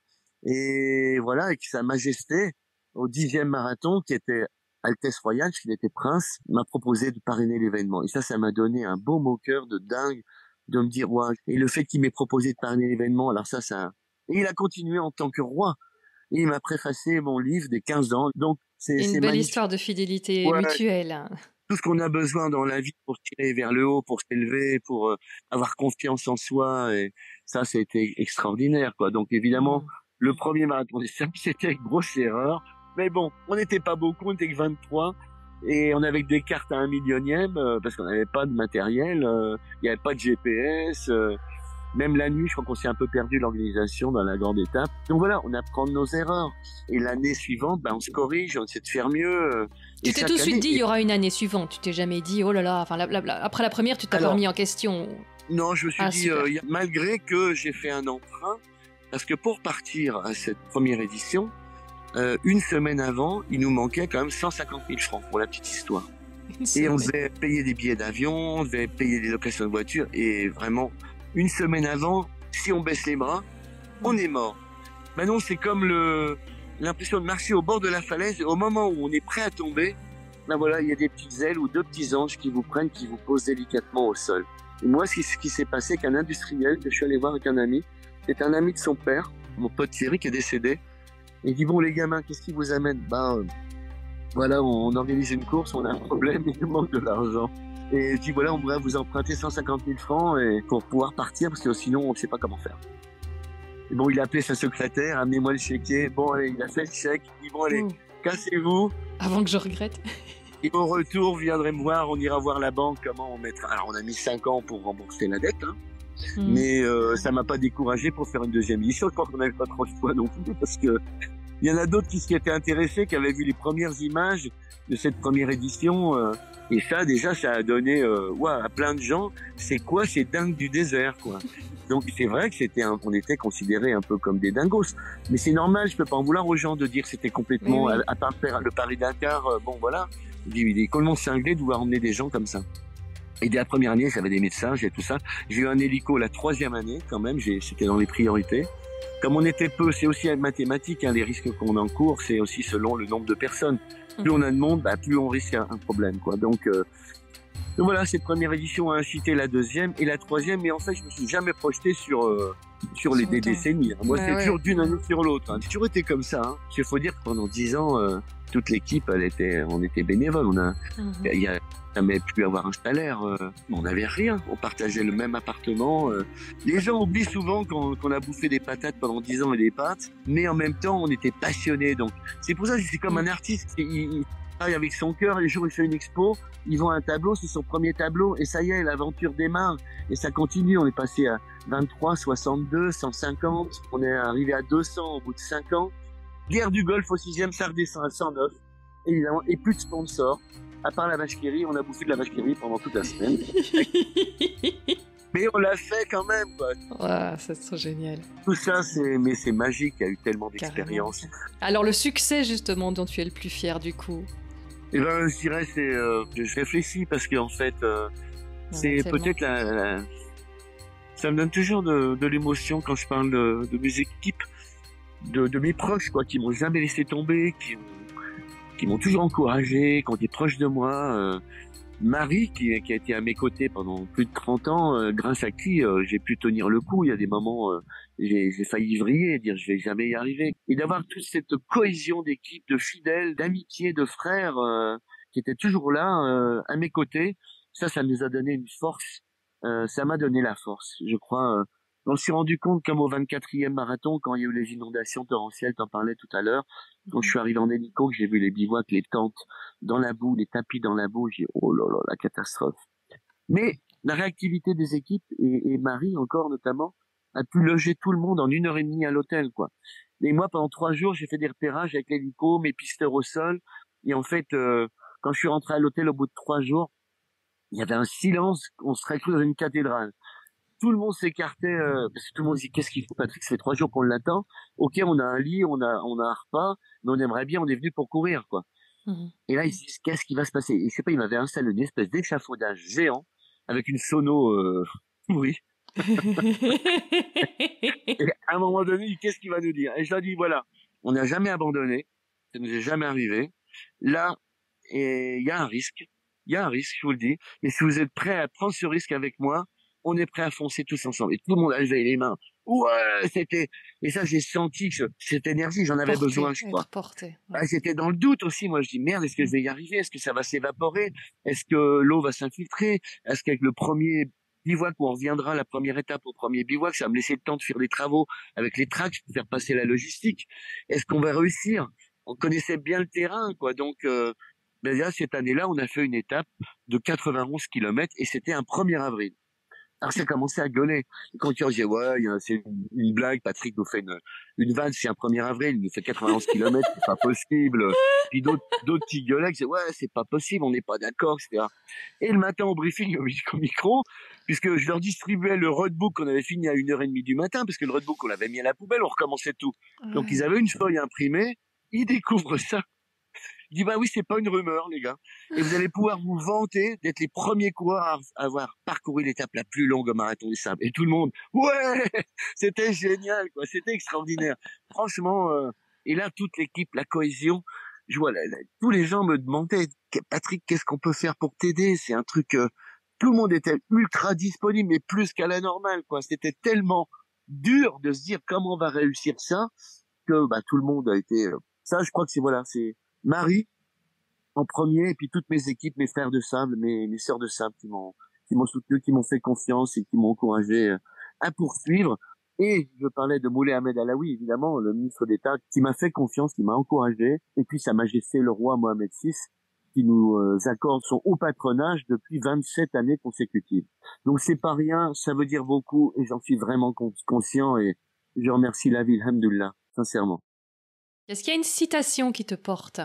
[SPEAKER 1] Et voilà, avec Sa Majesté, au dixième marathon, qui était Altesse Royale, puisqu'il était prince, m'a proposé de parrainer l'événement. Et ça, ça m'a donné un baume au cœur de dingue, de me dire, ouais. Et le fait qu'il m'ait proposé de parrainer l'événement, alors ça, ça... Et il a continué en tant que roi. Et il m'a préfacé mon livre des quinze ans. Donc, c'est,
[SPEAKER 2] Une
[SPEAKER 1] c'est
[SPEAKER 2] belle
[SPEAKER 1] magnifique.
[SPEAKER 2] histoire de fidélité
[SPEAKER 1] Ouais,
[SPEAKER 2] mutuelle.
[SPEAKER 1] tout ce qu'on a besoin dans la vie pour tirer vers le haut, pour s'élever, pour euh, avoir confiance en soi. Et ça, c'était extraordinaire, quoi. Donc, évidemment,
[SPEAKER 2] Mm.
[SPEAKER 1] le premier marathon des sables, c'était une grosse erreur. Mais bon, on n'était pas beaucoup, on était que vingt-trois. Et on avait que des cartes à un millionième, euh, parce qu'on n'avait pas de matériel, euh, il n'y avait pas de G P S. euh, même la nuit, je crois qu'on s'est un peu perdu l'organisation dans la grande étape. Donc voilà, on apprend de nos erreurs. Et l'année suivante, ben, on se corrige, on essaie de faire mieux. euh,
[SPEAKER 2] Tu
[SPEAKER 1] et
[SPEAKER 2] t'es
[SPEAKER 1] chaque
[SPEAKER 2] tout de suite
[SPEAKER 1] année-
[SPEAKER 2] dit, il y aura une année suivante. Tu t'es jamais dit, oh là là, enfin, la- la- la- après la première, tu t'as pas
[SPEAKER 1] Alors,
[SPEAKER 2] remis en question.
[SPEAKER 1] Non, je me suis
[SPEAKER 2] Ah,
[SPEAKER 1] dit,
[SPEAKER 2] super.
[SPEAKER 1] euh, y a- malgré que j'ai fait un emprunt, parce que pour partir à cette première édition, euh, une semaine avant, il nous manquait quand même cent cinquante mille francs pour la petite histoire. Et on devait payer des billets d'avion, on devait payer des locations de voitures, et vraiment, une semaine avant, si on baisse les bras, on est mort. Maintenant, c'est comme le l'impression de marcher au bord de la falaise, et au moment où on est prêt à tomber, ben voilà, il y a des petites ailes ou deux petits anges qui vous prennent, qui vous posent délicatement au sol. Et moi, ce qui, ce qui s'est passé, qu'un industriel que je suis allé voir avec un ami, c'est un ami de son père, mon pote Thierry, qui est décédé. Et il dit, bon, les gamins, qu'est-ce qui vous amène? Ben, euh, voilà, on organise une course, on a un problème, il nous manque de l'argent. Et il dit, voilà, on voudrait vous emprunter cent cinquante mille francs et pour pouvoir partir, parce que sinon, on ne sait pas comment faire. Et bon, il a appelé sa secrétaire, amenez-moi le chéquier. Bon, allez, il a fait le chèque. Il dit, bon, allez,
[SPEAKER 2] Ouh.
[SPEAKER 1] cassez-vous.
[SPEAKER 2] Avant que je regrette.
[SPEAKER 1] Et au retour, vous viendrez me voir, on ira voir la banque, comment on mettra. Alors, on a mis cinq ans pour rembourser la dette, hein.
[SPEAKER 2] Mm.
[SPEAKER 1] Mais euh, ça m'a pas découragé pour faire une deuxième édition. Je pense qu'on n'avait pas trop de choix non plus, parce que il y en a d'autres qui s'y étaient intéressés, qui avaient vu les premières images de cette première édition. euh, et ça, déjà, ça a donné euh, ouais, à plein de gens, c'est quoi ces dingues du désert, quoi. Donc c'est vrai que c'était, un, on était considérés un peu comme des dingos. Mais c'est normal, je peux pas en vouloir aux gens de dire que c'était complètement,
[SPEAKER 2] Oui, oui.
[SPEAKER 1] à, à part faire le Paris-Dakar, euh, bon voilà. Il dit, il est complètement cinglé de vouloir emmener des gens comme ça. Et dès la première année, j'avais des médecins, j'ai tout ça. J'ai eu un hélico la troisième année, quand même, j'ai, c'était dans les priorités. Comme on était peu, c'est aussi mathématique, hein, les risques qu'on encourt, c'est aussi selon le nombre de personnes. Plus on a de monde, bah, plus on risque un, un problème, quoi. Donc, euh, donc voilà, cette première édition a incité la deuxième et la troisième, mais en fait, je me suis jamais projeté sur euh, sur les
[SPEAKER 2] Sur
[SPEAKER 1] des
[SPEAKER 2] autant.
[SPEAKER 1] décennies. Moi,
[SPEAKER 2] Ouais,
[SPEAKER 1] c'est
[SPEAKER 2] ouais.
[SPEAKER 1] toujours d'une année sur l'autre. Hein. J'ai toujours été comme ça. Hein. Il faut dire que pendant dix ans, euh, toute l'équipe, elle était, on était bénévole. On a,
[SPEAKER 2] Mhm.
[SPEAKER 1] il y a jamais pu avoir un salaire. Euh, on n'avait rien. On partageait le même appartement. Euh. Les gens oublient souvent qu'on, qu'on a bouffé des patates pendant dix ans et des pâtes, mais en même temps, on était passionnés. Donc, c'est pour ça que c'est comme un artiste. Il, il travaille avec son cœur. Les jours où il fait une expo, il vend un tableau, c'est son premier tableau, et ça y est, l'aventure démarre. Et ça continue. On est passé à vingt-trois, soixante-deux, cent cinquante. On est arrivé à deux cents au bout de cinq ans. Guerre du Golfe au sixième, ça redescend à cent neuf. Évidemment, et plus de sponsors. À part la vache qui rit, on a bouffé de la vache qui rit pendant toute la semaine. Mais on l'a fait quand même, quoi.
[SPEAKER 2] Ouais, ça c'est génial.
[SPEAKER 1] Tout ça, c'est, mais c'est magique. Il y a eu tellement
[SPEAKER 2] Carrément.
[SPEAKER 1] d'expériences.
[SPEAKER 2] Alors le succès justement dont tu es le plus fier du coup.
[SPEAKER 1] Et ben, je dirais, c'est, euh, je réfléchis parce qu'en fait, euh, c'est
[SPEAKER 2] Tellement.
[SPEAKER 1] peut-être la, la- ça me donne toujours de, de l'émotion quand je parle de, de mes équipes, de, de mes proches, quoi, qui m'ont jamais laissé tomber, qui, qui m'ont toujours encouragé, qui ont été proches de moi. Euh, Marie, qui, qui a été à mes côtés pendant plus de trente ans, euh, grâce à qui euh, j'ai pu tenir le coup. Il y a des moments, euh, j'ai, j'ai failli vriller et dire je vais jamais y arriver. Et d'avoir toute cette cohésion d'équipe, de fidèles, d'amitié, de frères euh, qui étaient toujours là euh, à mes côtés, ça, ça nous a donné une force. Euh, ça m'a donné la force. Je crois, euh, On s'est rendu compte, comme au vingt-quatrième marathon, quand il y a eu les inondations torrentielles, t'en parlais tout à l'heure, quand je suis arrivé en hélico, que j'ai vu les bivouacs, les tentes dans la boue, les tapis dans la boue, j'ai dit, oh là là, la catastrophe. Mais la réactivité des équipes, et, et Marie encore notamment, a pu loger tout le monde en une heure et demie à l'hôtel, quoi. Et moi, pendant trois jours, j'ai fait des repérages avec l'hélico, mes pisteurs au sol, et en fait, euh, quand je suis rentré à l'hôtel au bout de trois jours, il y avait un silence, on serait cru dans une cathédrale. Tout le monde s'écartait, euh, parce que tout le monde dit, qu'est-ce qu'il faut, Patrick, ça fait trois jours qu'on l'attend. Ok, on a un lit, on a, on a un repas, mais on aimerait bien, on est venu pour courir, quoi. Mmh. Et là, ils se disent, qu'est-ce qui va se passer? Et je sais pas, ils m'avaient installé une espèce d'échafaudage géant, avec une sono, euh, oui. Et à un moment donné, qu'est-ce qu'il va nous dire? Et je leur dis, voilà, on n'a jamais abandonné, ça nous est jamais arrivé. Là, il y a un risque, il y a un risque, je vous le dis, mais si vous êtes prêts à prendre ce risque avec moi, on est prêt à foncer tous ensemble. Et tout le monde a levé les mains. Ouais, c'était, et ça, j'ai senti que cette énergie, j'en avais
[SPEAKER 2] porté,
[SPEAKER 1] besoin, je crois.
[SPEAKER 2] Porté, ouais.
[SPEAKER 1] Ah, j'étais dans le doute aussi. Moi, je dis, merde, est-ce que je vais y arriver? Est-ce que ça va s'évaporer? Est-ce que l'eau va s'infiltrer? Est-ce qu'avec le premier bivouac où on reviendra, la première étape au premier bivouac, ça va me laisser le temps de faire des travaux avec les tracks, de faire passer la logistique? Est-ce qu'on va réussir? On connaissait bien le terrain, quoi. Donc, euh, ben là, cette année-là, on a fait une étape de quatre-vingt-onze kilomètres et c'était un premier avril. Alors, j'ai commencé à gueuler. Quand tu disais, ouais, c'est une, une blague, Patrick nous fait une, une vanne, c'est un premier avril, il nous fait quatre-vingt-onze kilomètres, c'est pas possible. Puis d'autres, d'autres qui gueulaient, qui disaient, ouais, c'est pas possible, on n'est pas d'accord, et cetera. Et le matin, au briefing, au micro, puisque je leur distribuais le roadbook qu'on avait fini à une heure et demie du matin, parce que le roadbook, on l'avait mis à la poubelle, on recommençait tout. Ouais. Donc, ils avaient une feuille imprimée, ils découvrent ça. Je dis, bah oui, c'est pas une rumeur, les gars. Et vous allez pouvoir vous vanter d'être les premiers coureurs à avoir parcouru l'étape la plus longue au marathon des sables. Et tout le monde, ouais, c'était génial, quoi. C'était extraordinaire. Franchement, euh, et là, toute l'équipe, la cohésion, je vois, là, là, tous les gens me demandaient, Patrick, qu'est-ce qu'on peut faire pour t'aider? C'est un truc, euh, tout le monde était ultra disponible, mais plus qu'à la normale, quoi. C'était tellement dur de se dire comment on va réussir ça, que, bah, tout le monde a été, euh, ça, je crois que c'est, voilà, c'est, Marie en premier, et puis toutes mes équipes, mes frères de sable, mes, mes sœurs de sable qui m'ont, qui m'ont soutenu, qui m'ont fait confiance et qui m'ont encouragé à poursuivre. Et je parlais de Moulay Ahmed Alaoui, évidemment, le ministre d'État, qui m'a fait confiance, qui m'a encouragé. Et puis Sa Majesté le roi Mohamed six, qui nous accorde son haut patronage depuis vingt-sept années consécutives. Donc c'est pas rien, ça veut dire beaucoup, et j'en suis vraiment conscient, et je remercie la ville, alhamdoulilah, sincèrement.
[SPEAKER 2] Est-ce qu'il y a une citation qui te porte?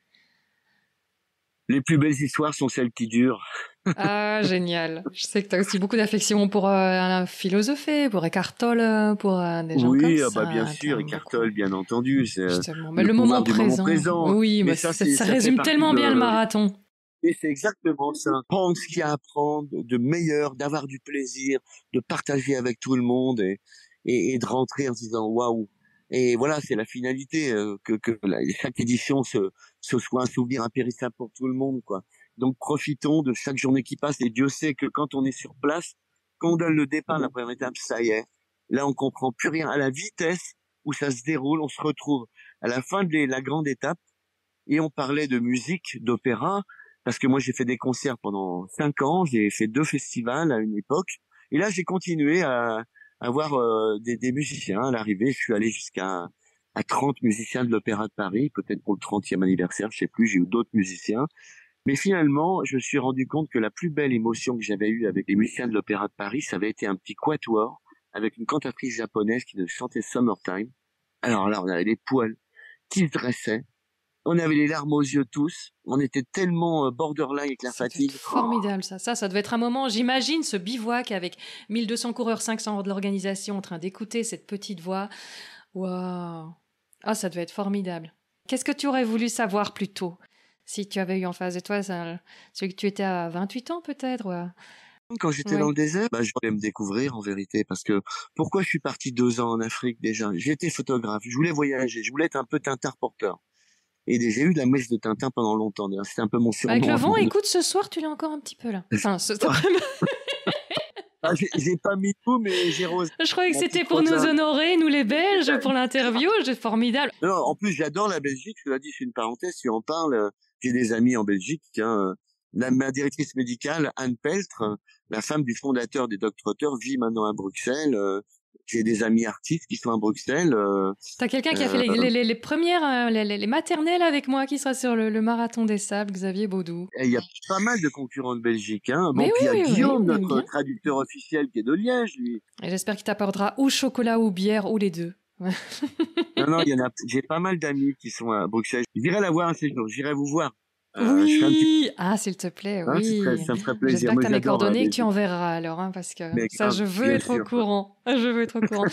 [SPEAKER 1] Les plus belles histoires sont celles qui durent.
[SPEAKER 2] Ah, génial. Je sais que tu as aussi beaucoup d'affection pour euh, philosopher, pour Eckhart Tolle, pour euh, des gens
[SPEAKER 1] oui,
[SPEAKER 2] comme
[SPEAKER 1] ah
[SPEAKER 2] ça.
[SPEAKER 1] bah bien sûr, Eckhart Tolle, bien entendu. C'est
[SPEAKER 2] Justement. Mais le, le moment, présent.
[SPEAKER 1] moment présent.
[SPEAKER 2] Oui, mais, mais ça, ça, ça, ça résume tellement de... bien le marathon.
[SPEAKER 1] Et c'est exactement ça. Prendre ce qu'il y a à prendre de meilleur, d'avoir du plaisir, de partager avec tout le monde et, et, et de rentrer en se disant waouh. Et voilà, c'est la finalité, euh, que, que la, chaque édition se, ce soit un souvenir impérissable pour tout le monde, quoi. Donc profitons de chaque journée qui passe, et Dieu sait que quand on est sur place, quand on donne le départ, la première étape, ça y est. Là, on comprend plus rien à la vitesse où ça se déroule. On se retrouve à la fin de la grande étape, et on parlait de musique, d'opéra, parce que moi j'ai fait des concerts pendant cinq ans, j'ai fait deux festivals à une époque, et là j'ai continué à avoir euh, des, des musiciens. À l'arrivée, je suis allé jusqu'à à trente musiciens de l'Opéra de Paris, peut-être pour le trentième anniversaire, je sais plus, j'ai eu d'autres musiciens. Mais finalement, je me suis rendu compte que la plus belle émotion que j'avais eue avec les musiciens de l'Opéra de Paris, ça avait été un petit quatuor avec une cantatrice japonaise qui nous chantait Summertime. Alors là, on avait les poils qui se dressaient, on avait les larmes aux yeux tous, on était tellement borderline avec la
[SPEAKER 2] ça
[SPEAKER 1] fatigue.
[SPEAKER 2] Formidable, ça. ça. Ça devait être un moment, j'imagine, ce bivouac avec mille deux cents coureurs, cinq cents de l'organisation en train d'écouter cette petite voix. Waouh. Ah, ça devait être formidable. Qu'est-ce que tu aurais voulu savoir plus tôt si tu avais eu en face de toi ça, celui que tu étais à vingt-huit ans peut-être ouais.
[SPEAKER 1] Quand j'étais oui. dans le désert, bah, je voulais me découvrir en vérité, parce que pourquoi je suis parti deux ans en Afrique déjà? J'étais photographe, je voulais voyager, je voulais être un peu Tintin reporter. Et j'ai eu la mèche de Tintin pendant longtemps. D'ailleurs, c'était un peu mon surnom.
[SPEAKER 2] Avec le vent, écoute, ce soir, tu l'as encore un petit peu là. Enfin, ce...
[SPEAKER 1] ah, j'ai, j'ai pas mis tout, mais j'ai rosé.
[SPEAKER 2] Je croyais que c'était pour nous honorer, nous les Belges, pour l'interview. C'est formidable.
[SPEAKER 1] Non, en plus, j'adore la Belgique. Je te l'ai dit, c'est une parenthèse. Si on parle, j'ai des amis en Belgique. Hein. La, ma directrice médicale, Anne Peltre, la femme du fondateur des Docteurs, vit maintenant à Bruxelles. j'ai des amis artistes qui sont à Bruxelles. Euh,
[SPEAKER 2] T'as quelqu'un qui a fait les, les, les, les premières, euh, les, les maternelles avec moi qui sera sur le, le marathon des sables, Xavier Baudou.
[SPEAKER 1] Il y a pas mal de concurrents de Belgique. Hein. Bon,
[SPEAKER 2] Mais
[SPEAKER 1] puis il
[SPEAKER 2] oui,
[SPEAKER 1] y a
[SPEAKER 2] oui,
[SPEAKER 1] Guillaume,
[SPEAKER 2] oui,
[SPEAKER 1] notre traducteur officiel qui est de Liège, lui.
[SPEAKER 2] Et j'espère qu'il t'apportera ou chocolat ou bière ou les deux.
[SPEAKER 1] non, non, il y en a. J'ai pas mal d'amis qui sont à Bruxelles. J'irai la voir un séjour. J'irai vous voir.
[SPEAKER 2] Euh, oui. Petit... Ah, s'il te plaît,
[SPEAKER 1] hein,
[SPEAKER 2] oui.
[SPEAKER 1] Très, ça me ferait plaisir.
[SPEAKER 2] J'espère que tu as mes coordonnées et que tu enverras alors, hein, parce que Mais ça, grave, je veux être sûr. au courant. Je veux être au courant.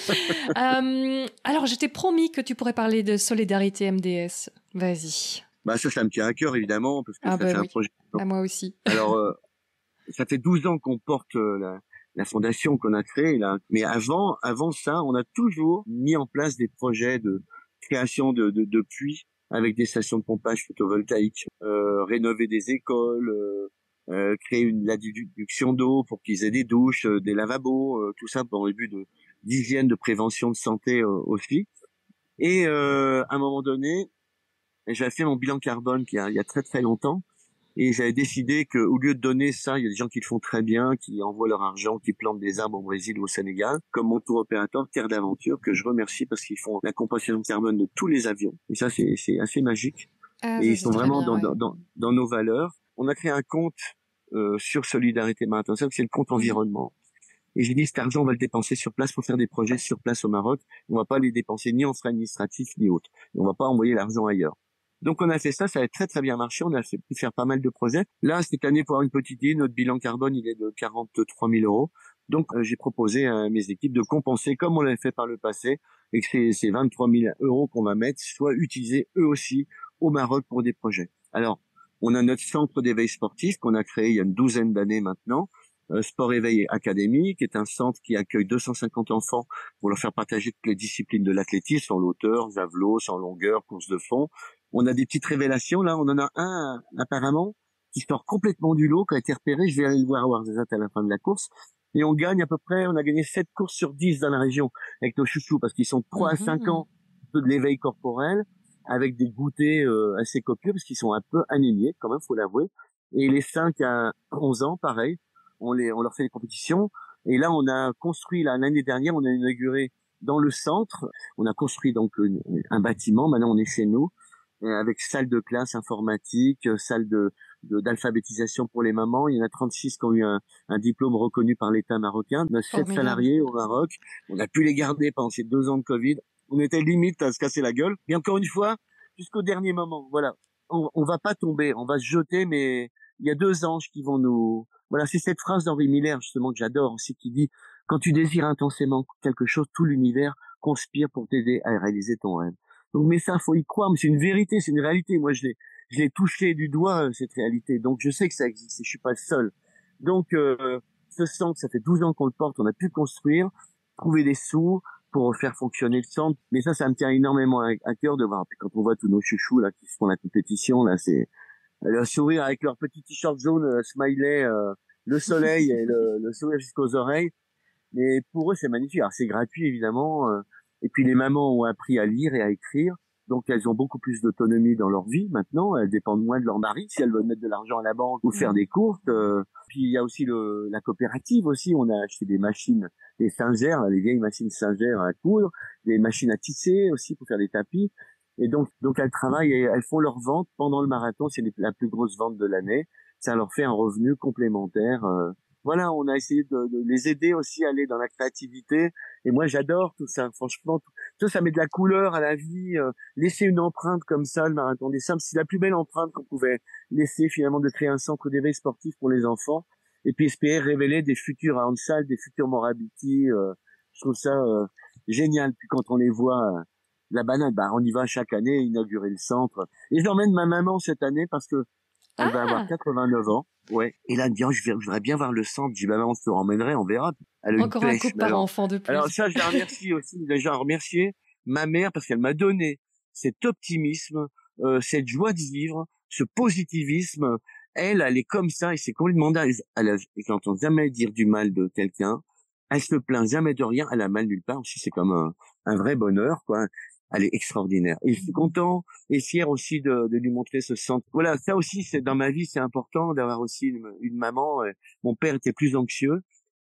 [SPEAKER 2] euh, alors, je t'ai promis que tu pourrais parler de solidarité M D S. Vas-y.
[SPEAKER 1] Bah ça, ça me tient à cœur, évidemment, parce que
[SPEAKER 2] ah
[SPEAKER 1] ça
[SPEAKER 2] bah
[SPEAKER 1] fait
[SPEAKER 2] oui.
[SPEAKER 1] un projet.
[SPEAKER 2] À moi aussi.
[SPEAKER 1] Alors, euh, ça fait douze ans qu'on porte euh, la, la fondation qu'on a créée, là. Mais avant, avant ça, on a toujours mis en place des projets de création de, de, de puits avec des stations de pompage photovoltaïques, euh, rénover des écoles, euh, euh, créer une adduction d'eau pour qu'ils aient des douches, euh, des lavabos, euh, tout ça dans le but de d'hygiène, de prévention, de santé euh, aussi. Et euh, à un moment donné, j'avais fait mon bilan carbone il y a, il y a très très longtemps, et j'avais décidé que au lieu de donner ça, il y a des gens qui le font très bien, qui envoient leur argent, qui plantent des arbres au Brésil ou au Sénégal, comme mon tour opérateur Terre d'Aventure, que je remercie parce qu'ils font la compensation carbone de tous les avions. Et ça, c'est, c'est assez magique.
[SPEAKER 2] Ah,
[SPEAKER 1] et
[SPEAKER 2] ça,
[SPEAKER 1] ils sont vraiment
[SPEAKER 2] bien,
[SPEAKER 1] dans,
[SPEAKER 2] ouais.
[SPEAKER 1] dans, dans, dans nos valeurs. On a créé un compte euh, sur Solidarité Marathon, c'est le compte environnement. Et j'ai dit, cet argent, on va le dépenser sur place pour faire des projets sur place au Maroc. On va pas les dépenser ni en frais administratifs ni autres. Et on va pas envoyer l'argent ailleurs. Donc on a fait ça, ça a très très bien marché, on a fait pu faire pas mal de projets. Là, cette année, pour avoir une petite idée, notre bilan carbone, il est de quarante-trois mille euros. Donc euh, j'ai proposé à mes équipes de compenser comme on l'avait fait par le passé, et que ces, ces vingt-trois mille euros qu'on va mettre soient utilisés eux aussi au Maroc pour des projets. Alors, on a notre centre d'éveil sportif qu'on a créé il y a une douzaine d'années maintenant, euh, Sport Éveil Académie, qui est un centre qui accueille deux cent cinquante enfants pour leur faire partager toutes les disciplines de l'athlétisme, en hauteur, javelot, en longueur, course de fond. On a des petites révélations, là. On en a un, apparemment, qui sort complètement du lot, qui a été repéré. Je vais aller le voir à Ouarzazate à la fin de la course. Et on gagne à peu près, on a gagné sept courses sur dix dans la région avec nos chouchous, parce qu'ils sont trois à cinq ans de l'éveil corporel, avec des goûters euh, assez copieux, parce qu'ils sont un peu anémiés, quand même, faut l'avouer. Et les cinq à onze ans, pareil, on les, on leur fait des compétitions. Et là, on a construit, là, l'année dernière, on a inauguré dans le centre, on a construit donc une, un bâtiment. Maintenant, on est chez nous, avec salle de classe informatique, salle de, de d'alphabétisation pour les mamans. Il y en a trente-six qui ont eu un, un diplôme reconnu par l'État marocain. On a sept salariés au Maroc. On a pu les garder pendant ces deux ans de Covid. On était limite à se casser la gueule. Et encore une fois, jusqu'au dernier moment, voilà. On, on va pas tomber, on va se jeter, mais il y a deux anges qui vont nous... Voilà, c'est cette phrase d'Henri Miller, justement, que j'adore aussi, qui dit « Quand tu désires intensément quelque chose, tout l'univers conspire pour t'aider à réaliser ton rêve. » Donc, mais ça, faut y croire, mais c'est une vérité, c'est une réalité. Moi, je l'ai, je l'ai touché du doigt, cette réalité. Donc, je sais que ça existe et je suis pas le seul. Donc, euh, ce centre, ça fait douze ans qu'on le porte, on a pu le construire, trouver des sous pour faire fonctionner le centre. Mais ça, ça me tient énormément à, à cœur de voir. Puis quand on voit tous nos chouchous, là, qui font la compétition, là, c'est, le sourire avec leur petit t-shirt jaune, euh, smiley, euh, le soleil et le, le sourire jusqu'aux oreilles. Mais pour eux, c'est magnifique. Alors, c'est gratuit, évidemment. Euh, et puis, les mamans ont appris à lire et à écrire. Donc, elles ont beaucoup plus d'autonomie dans leur vie maintenant. Elles dépendent moins de leur mari si elles veulent mettre de l'argent à la banque ou faire des courses. Euh, puis, il y a aussi le, la coopérative aussi. On a acheté des machines, des singères, les vieilles machines singères à coudre, des machines à tisser aussi pour faire des tapis. Et donc, donc elles travaillent et elles font leurs ventes pendant le marathon. C'est la plus grosse vente de l'année. Ça leur fait un revenu complémentaire. Euh, voilà, on a essayé de, de les aider aussi à aller dans la créativité. Et moi, j'adore tout ça. Franchement, tout, tout ça met de la couleur à la vie. Euh, laisser une empreinte comme ça, le marathon des sables, c'est la plus belle empreinte qu'on pouvait laisser finalement, de créer un centre d'éveil sportif pour les enfants. Et puis espérer révéler des futurs à Ansal, des futurs Morabiti. Euh, je trouve ça euh, génial. Puis quand on les voit... Euh, la banane, bah, on y va chaque année inaugurer le centre. Et j'emmène ma maman cette année parce que elle
[SPEAKER 2] ah.
[SPEAKER 1] va avoir quatre-vingt-neuf ans. Ouais. Et là, elle me dit, oh, je, vais, je voudrais bien voir le centre. Je dis, bah, on se emmènerait, on verra. Elle a
[SPEAKER 2] Encore
[SPEAKER 1] une
[SPEAKER 2] un
[SPEAKER 1] pêche.
[SPEAKER 2] couple par
[SPEAKER 1] alors,
[SPEAKER 2] enfant de plus.
[SPEAKER 1] Alors ça, je la remercie aussi. Déjà, remercier ma mère parce qu'elle m'a donné cet optimisme, euh, cette joie de vivre, ce positivisme. Elle, elle est comme ça et c'est complètement dingue. Elle, elle, je n'entends jamais dire du mal de quelqu'un. Elle se plaint jamais de rien. Elle a mal nulle part aussi. C'est comme un, un vrai bonheur, quoi. Elle est extraordinaire. Et je suis content et fier aussi de, de lui montrer ce centre. Voilà, ça aussi, c'est dans ma vie, c'est important d'avoir aussi une, une maman. Mon père était plus anxieux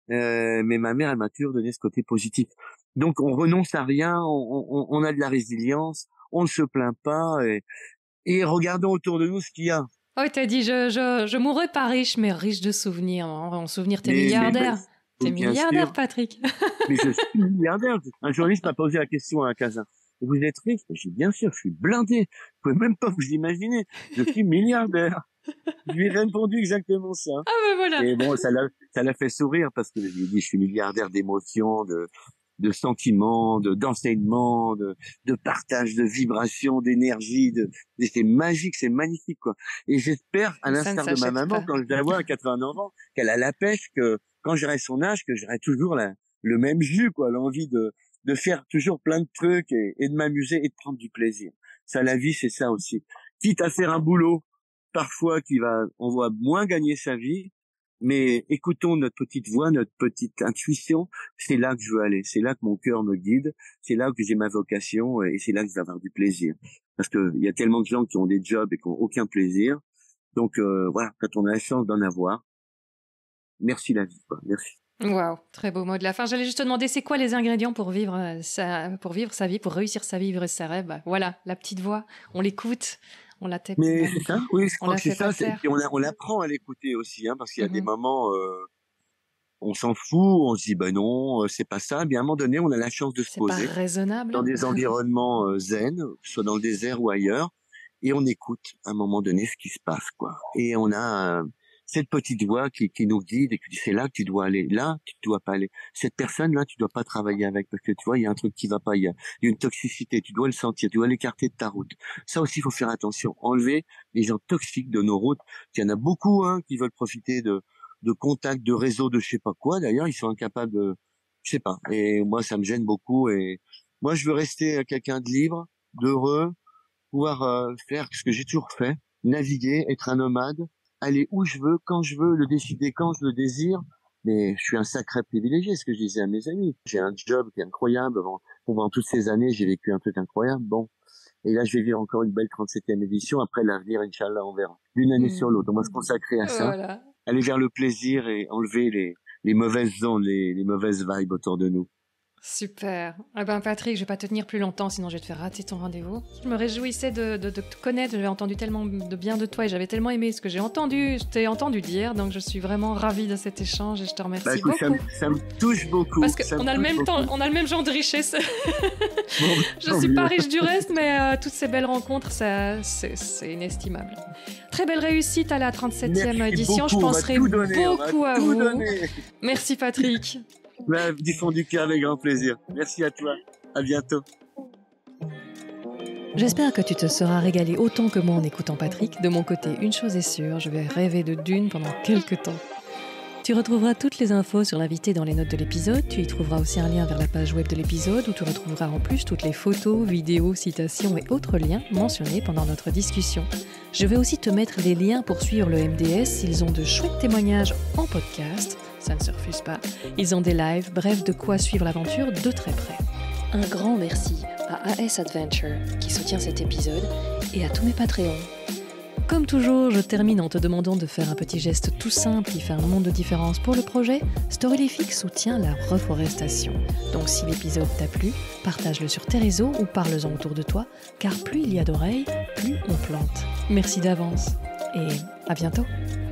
[SPEAKER 1] Euh, mais ma mère, elle m'a toujours donné ce côté positif. Donc, on renonce à rien, on, on, on a de la résilience, on ne se plaint pas, et, et regardons autour de nous ce qu'il y a.
[SPEAKER 2] Oh, t'as dit, je, je, je mourrai pas riche, mais riche de souvenirs. En, en souvenirs, t'es
[SPEAKER 1] Mais-
[SPEAKER 2] milliardaire.
[SPEAKER 1] mais-
[SPEAKER 2] T'es
[SPEAKER 1] bien
[SPEAKER 2] milliardaire,
[SPEAKER 1] sûr.
[SPEAKER 2] Patrick.
[SPEAKER 1] Mais je suis milliardaire. Un journaliste m'a posé la question à un casin. Vous êtes riche? J'ai dit, bien sûr, je suis blindé. Vous pouvez même pas vous imaginer. Je suis milliardaire. Je lui ai répondu exactement ça.
[SPEAKER 2] Ah ben voilà.
[SPEAKER 1] Et bon, ça l'a, ça l'a fait sourire parce que je lui ai dit, je suis milliardaire d'émotions, de, de sentiments, de, d'enseignements, de, de partage, de vibrations, d'énergie, de, et c'est magique, c'est magnifique, quoi. Et j'espère, à
[SPEAKER 2] Ça ne
[SPEAKER 1] l'instar de ma
[SPEAKER 2] s'achète
[SPEAKER 1] maman,
[SPEAKER 2] pas.
[SPEAKER 1] quand je la vois à quatre-vingt-neuf ans, qu'elle a la pêche, que quand j'aurai son âge, que j'aurai toujours la, le même jus, quoi, l'envie de, de faire toujours plein de trucs et, et de m'amuser et de prendre du plaisir. Ça, la vie, c'est ça aussi. Quitte à faire un boulot, parfois, qui va, on va moins gagner sa vie, mais écoutons notre petite voix, notre petite intuition. C'est là que je veux aller. C'est là que mon cœur me guide. C'est là que j'ai ma vocation et c'est là que je vais avoir du plaisir. Parce que il y a tellement de gens qui ont des jobs et qui ont aucun plaisir. Donc, euh, voilà, quand on a la chance d'en avoir, merci la vie, quoi. Merci.
[SPEAKER 2] Waouh, très beau mot de la fin. J'allais juste te demander, c'est quoi les ingrédients pour vivre euh, sa, pour vivre sa vie, pour réussir sa vie, vivre ses rêves. Bah, voilà, la petite voix, on l'écoute, on la tape.
[SPEAKER 1] Mais c'est ça, oui, je
[SPEAKER 2] On
[SPEAKER 1] crois
[SPEAKER 2] la
[SPEAKER 1] que c'est
[SPEAKER 2] fait
[SPEAKER 1] ça.
[SPEAKER 2] pas
[SPEAKER 1] c'est-
[SPEAKER 2] faire.
[SPEAKER 1] Et on, a- on apprend à l'écouter aussi, hein, parce qu'il y a des
[SPEAKER 2] Mhm.
[SPEAKER 1] moments, euh, on s'en fout, on se dit, ben non, euh, c'est pas ça. Mais à un moment donné, on a la chance de se
[SPEAKER 2] C'est pas
[SPEAKER 1] poser
[SPEAKER 2] raisonnable.
[SPEAKER 1] dans des environnements euh, zen, que ce soit dans le désert ou ailleurs, et on écoute à un moment donné ce qui se passe, quoi. Et on a euh, cette petite voix qui, qui nous guide et qui dit c'est là que tu dois aller, là tu dois pas aller. Cette personne-là, tu dois pas travailler avec parce que tu vois, il y a un truc qui va pas, il y a, il y a une toxicité, tu dois le sentir, tu dois l'écarter de ta route. Ça aussi, il faut faire attention, enlever les gens toxiques de nos routes. Il y en a beaucoup, hein, qui veulent profiter de de contacts, de réseaux, de je sais pas quoi. D'ailleurs, ils sont incapables de, je sais pas. Et moi, ça me gêne beaucoup. Et moi, je veux rester quelqu'un de libre, d'heureux, pouvoir euh, faire ce que j'ai toujours fait, naviguer, être un nomade, aller où je veux, quand je veux, le décider quand je le désire. Mais je suis un sacré privilégié, ce que je disais à mes amis. J'ai un job qui est incroyable. Pendant, pendant toutes ces années, j'ai vécu un truc incroyable. Bon. Et là, je vais vivre encore une belle trente-septième édition. Après, l'avenir, Inch'Allah, on verra. D'une année
[SPEAKER 2] Mhm.
[SPEAKER 1] sur l'autre. On va se consacrer à ça.
[SPEAKER 2] Voilà.
[SPEAKER 1] Aller vers le plaisir et enlever les, les mauvaises ondes, les, les mauvaises vibes autour de nous.
[SPEAKER 2] Super. Eh ben Patrick, je vais pas te tenir plus longtemps, sinon je vais te faire rater ton rendez-vous. Je me réjouissais de, de, de te connaître, j'avais entendu tellement de bien de toi et j'avais tellement aimé ce que j'ai entendu, je t'ai entendu dire, donc je suis vraiment ravie de cet échange et je te remercie
[SPEAKER 1] Bah, écoute, ça,
[SPEAKER 2] beaucoup.
[SPEAKER 1] me- ça me touche beaucoup.
[SPEAKER 2] Parce
[SPEAKER 1] ça me
[SPEAKER 2] qu'on a le
[SPEAKER 1] touche
[SPEAKER 2] même
[SPEAKER 1] beaucoup.
[SPEAKER 2] temps, on a le même genre de richesse.
[SPEAKER 1] Bon,
[SPEAKER 2] Je
[SPEAKER 1] tant
[SPEAKER 2] suis pas
[SPEAKER 1] mieux.
[SPEAKER 2] riche du reste, mais euh, toutes ces belles rencontres, ça, c'est, c'est inestimable. Très belle réussite à la trente-septième
[SPEAKER 1] Merci
[SPEAKER 2] édition.
[SPEAKER 1] beaucoup,
[SPEAKER 2] Je
[SPEAKER 1] on va
[SPEAKER 2] penserai
[SPEAKER 1] tout donner, on va
[SPEAKER 2] beaucoup à
[SPEAKER 1] tout
[SPEAKER 2] vous.
[SPEAKER 1] donner.
[SPEAKER 2] Merci Patrick.
[SPEAKER 1] Bah, du fond du cœur, avec grand plaisir. Merci à toi. À bientôt.
[SPEAKER 2] J'espère que tu te seras régalé autant que moi en écoutant Patrick. De mon côté, une chose est sûre, je vais rêver de Dune pendant quelques temps. Tu retrouveras toutes les infos sur l'invité dans les notes de l'épisode. Tu y trouveras aussi un lien vers la page web de l'épisode où tu retrouveras en plus toutes les photos, vidéos, citations et autres liens mentionnés pendant notre discussion. Je vais aussi te mettre les liens pour suivre le M D S. Ils ont de chouettes témoignages en podcast, ça ne se refuse pas. Ils ont des lives, bref, de quoi suivre l'aventure de très près. Un grand merci à A S Adventure qui soutient cet épisode et à tous mes Patreons. Comme toujours, je termine en te demandant de faire un petit geste tout simple qui fait un monde de différence pour le projet. Storylific soutient la reforestation. Donc si l'épisode t'a plu, partage-le sur tes réseaux ou parle-en autour de toi, car plus il y a d'oreilles, plus on plante. Merci d'avance et à bientôt.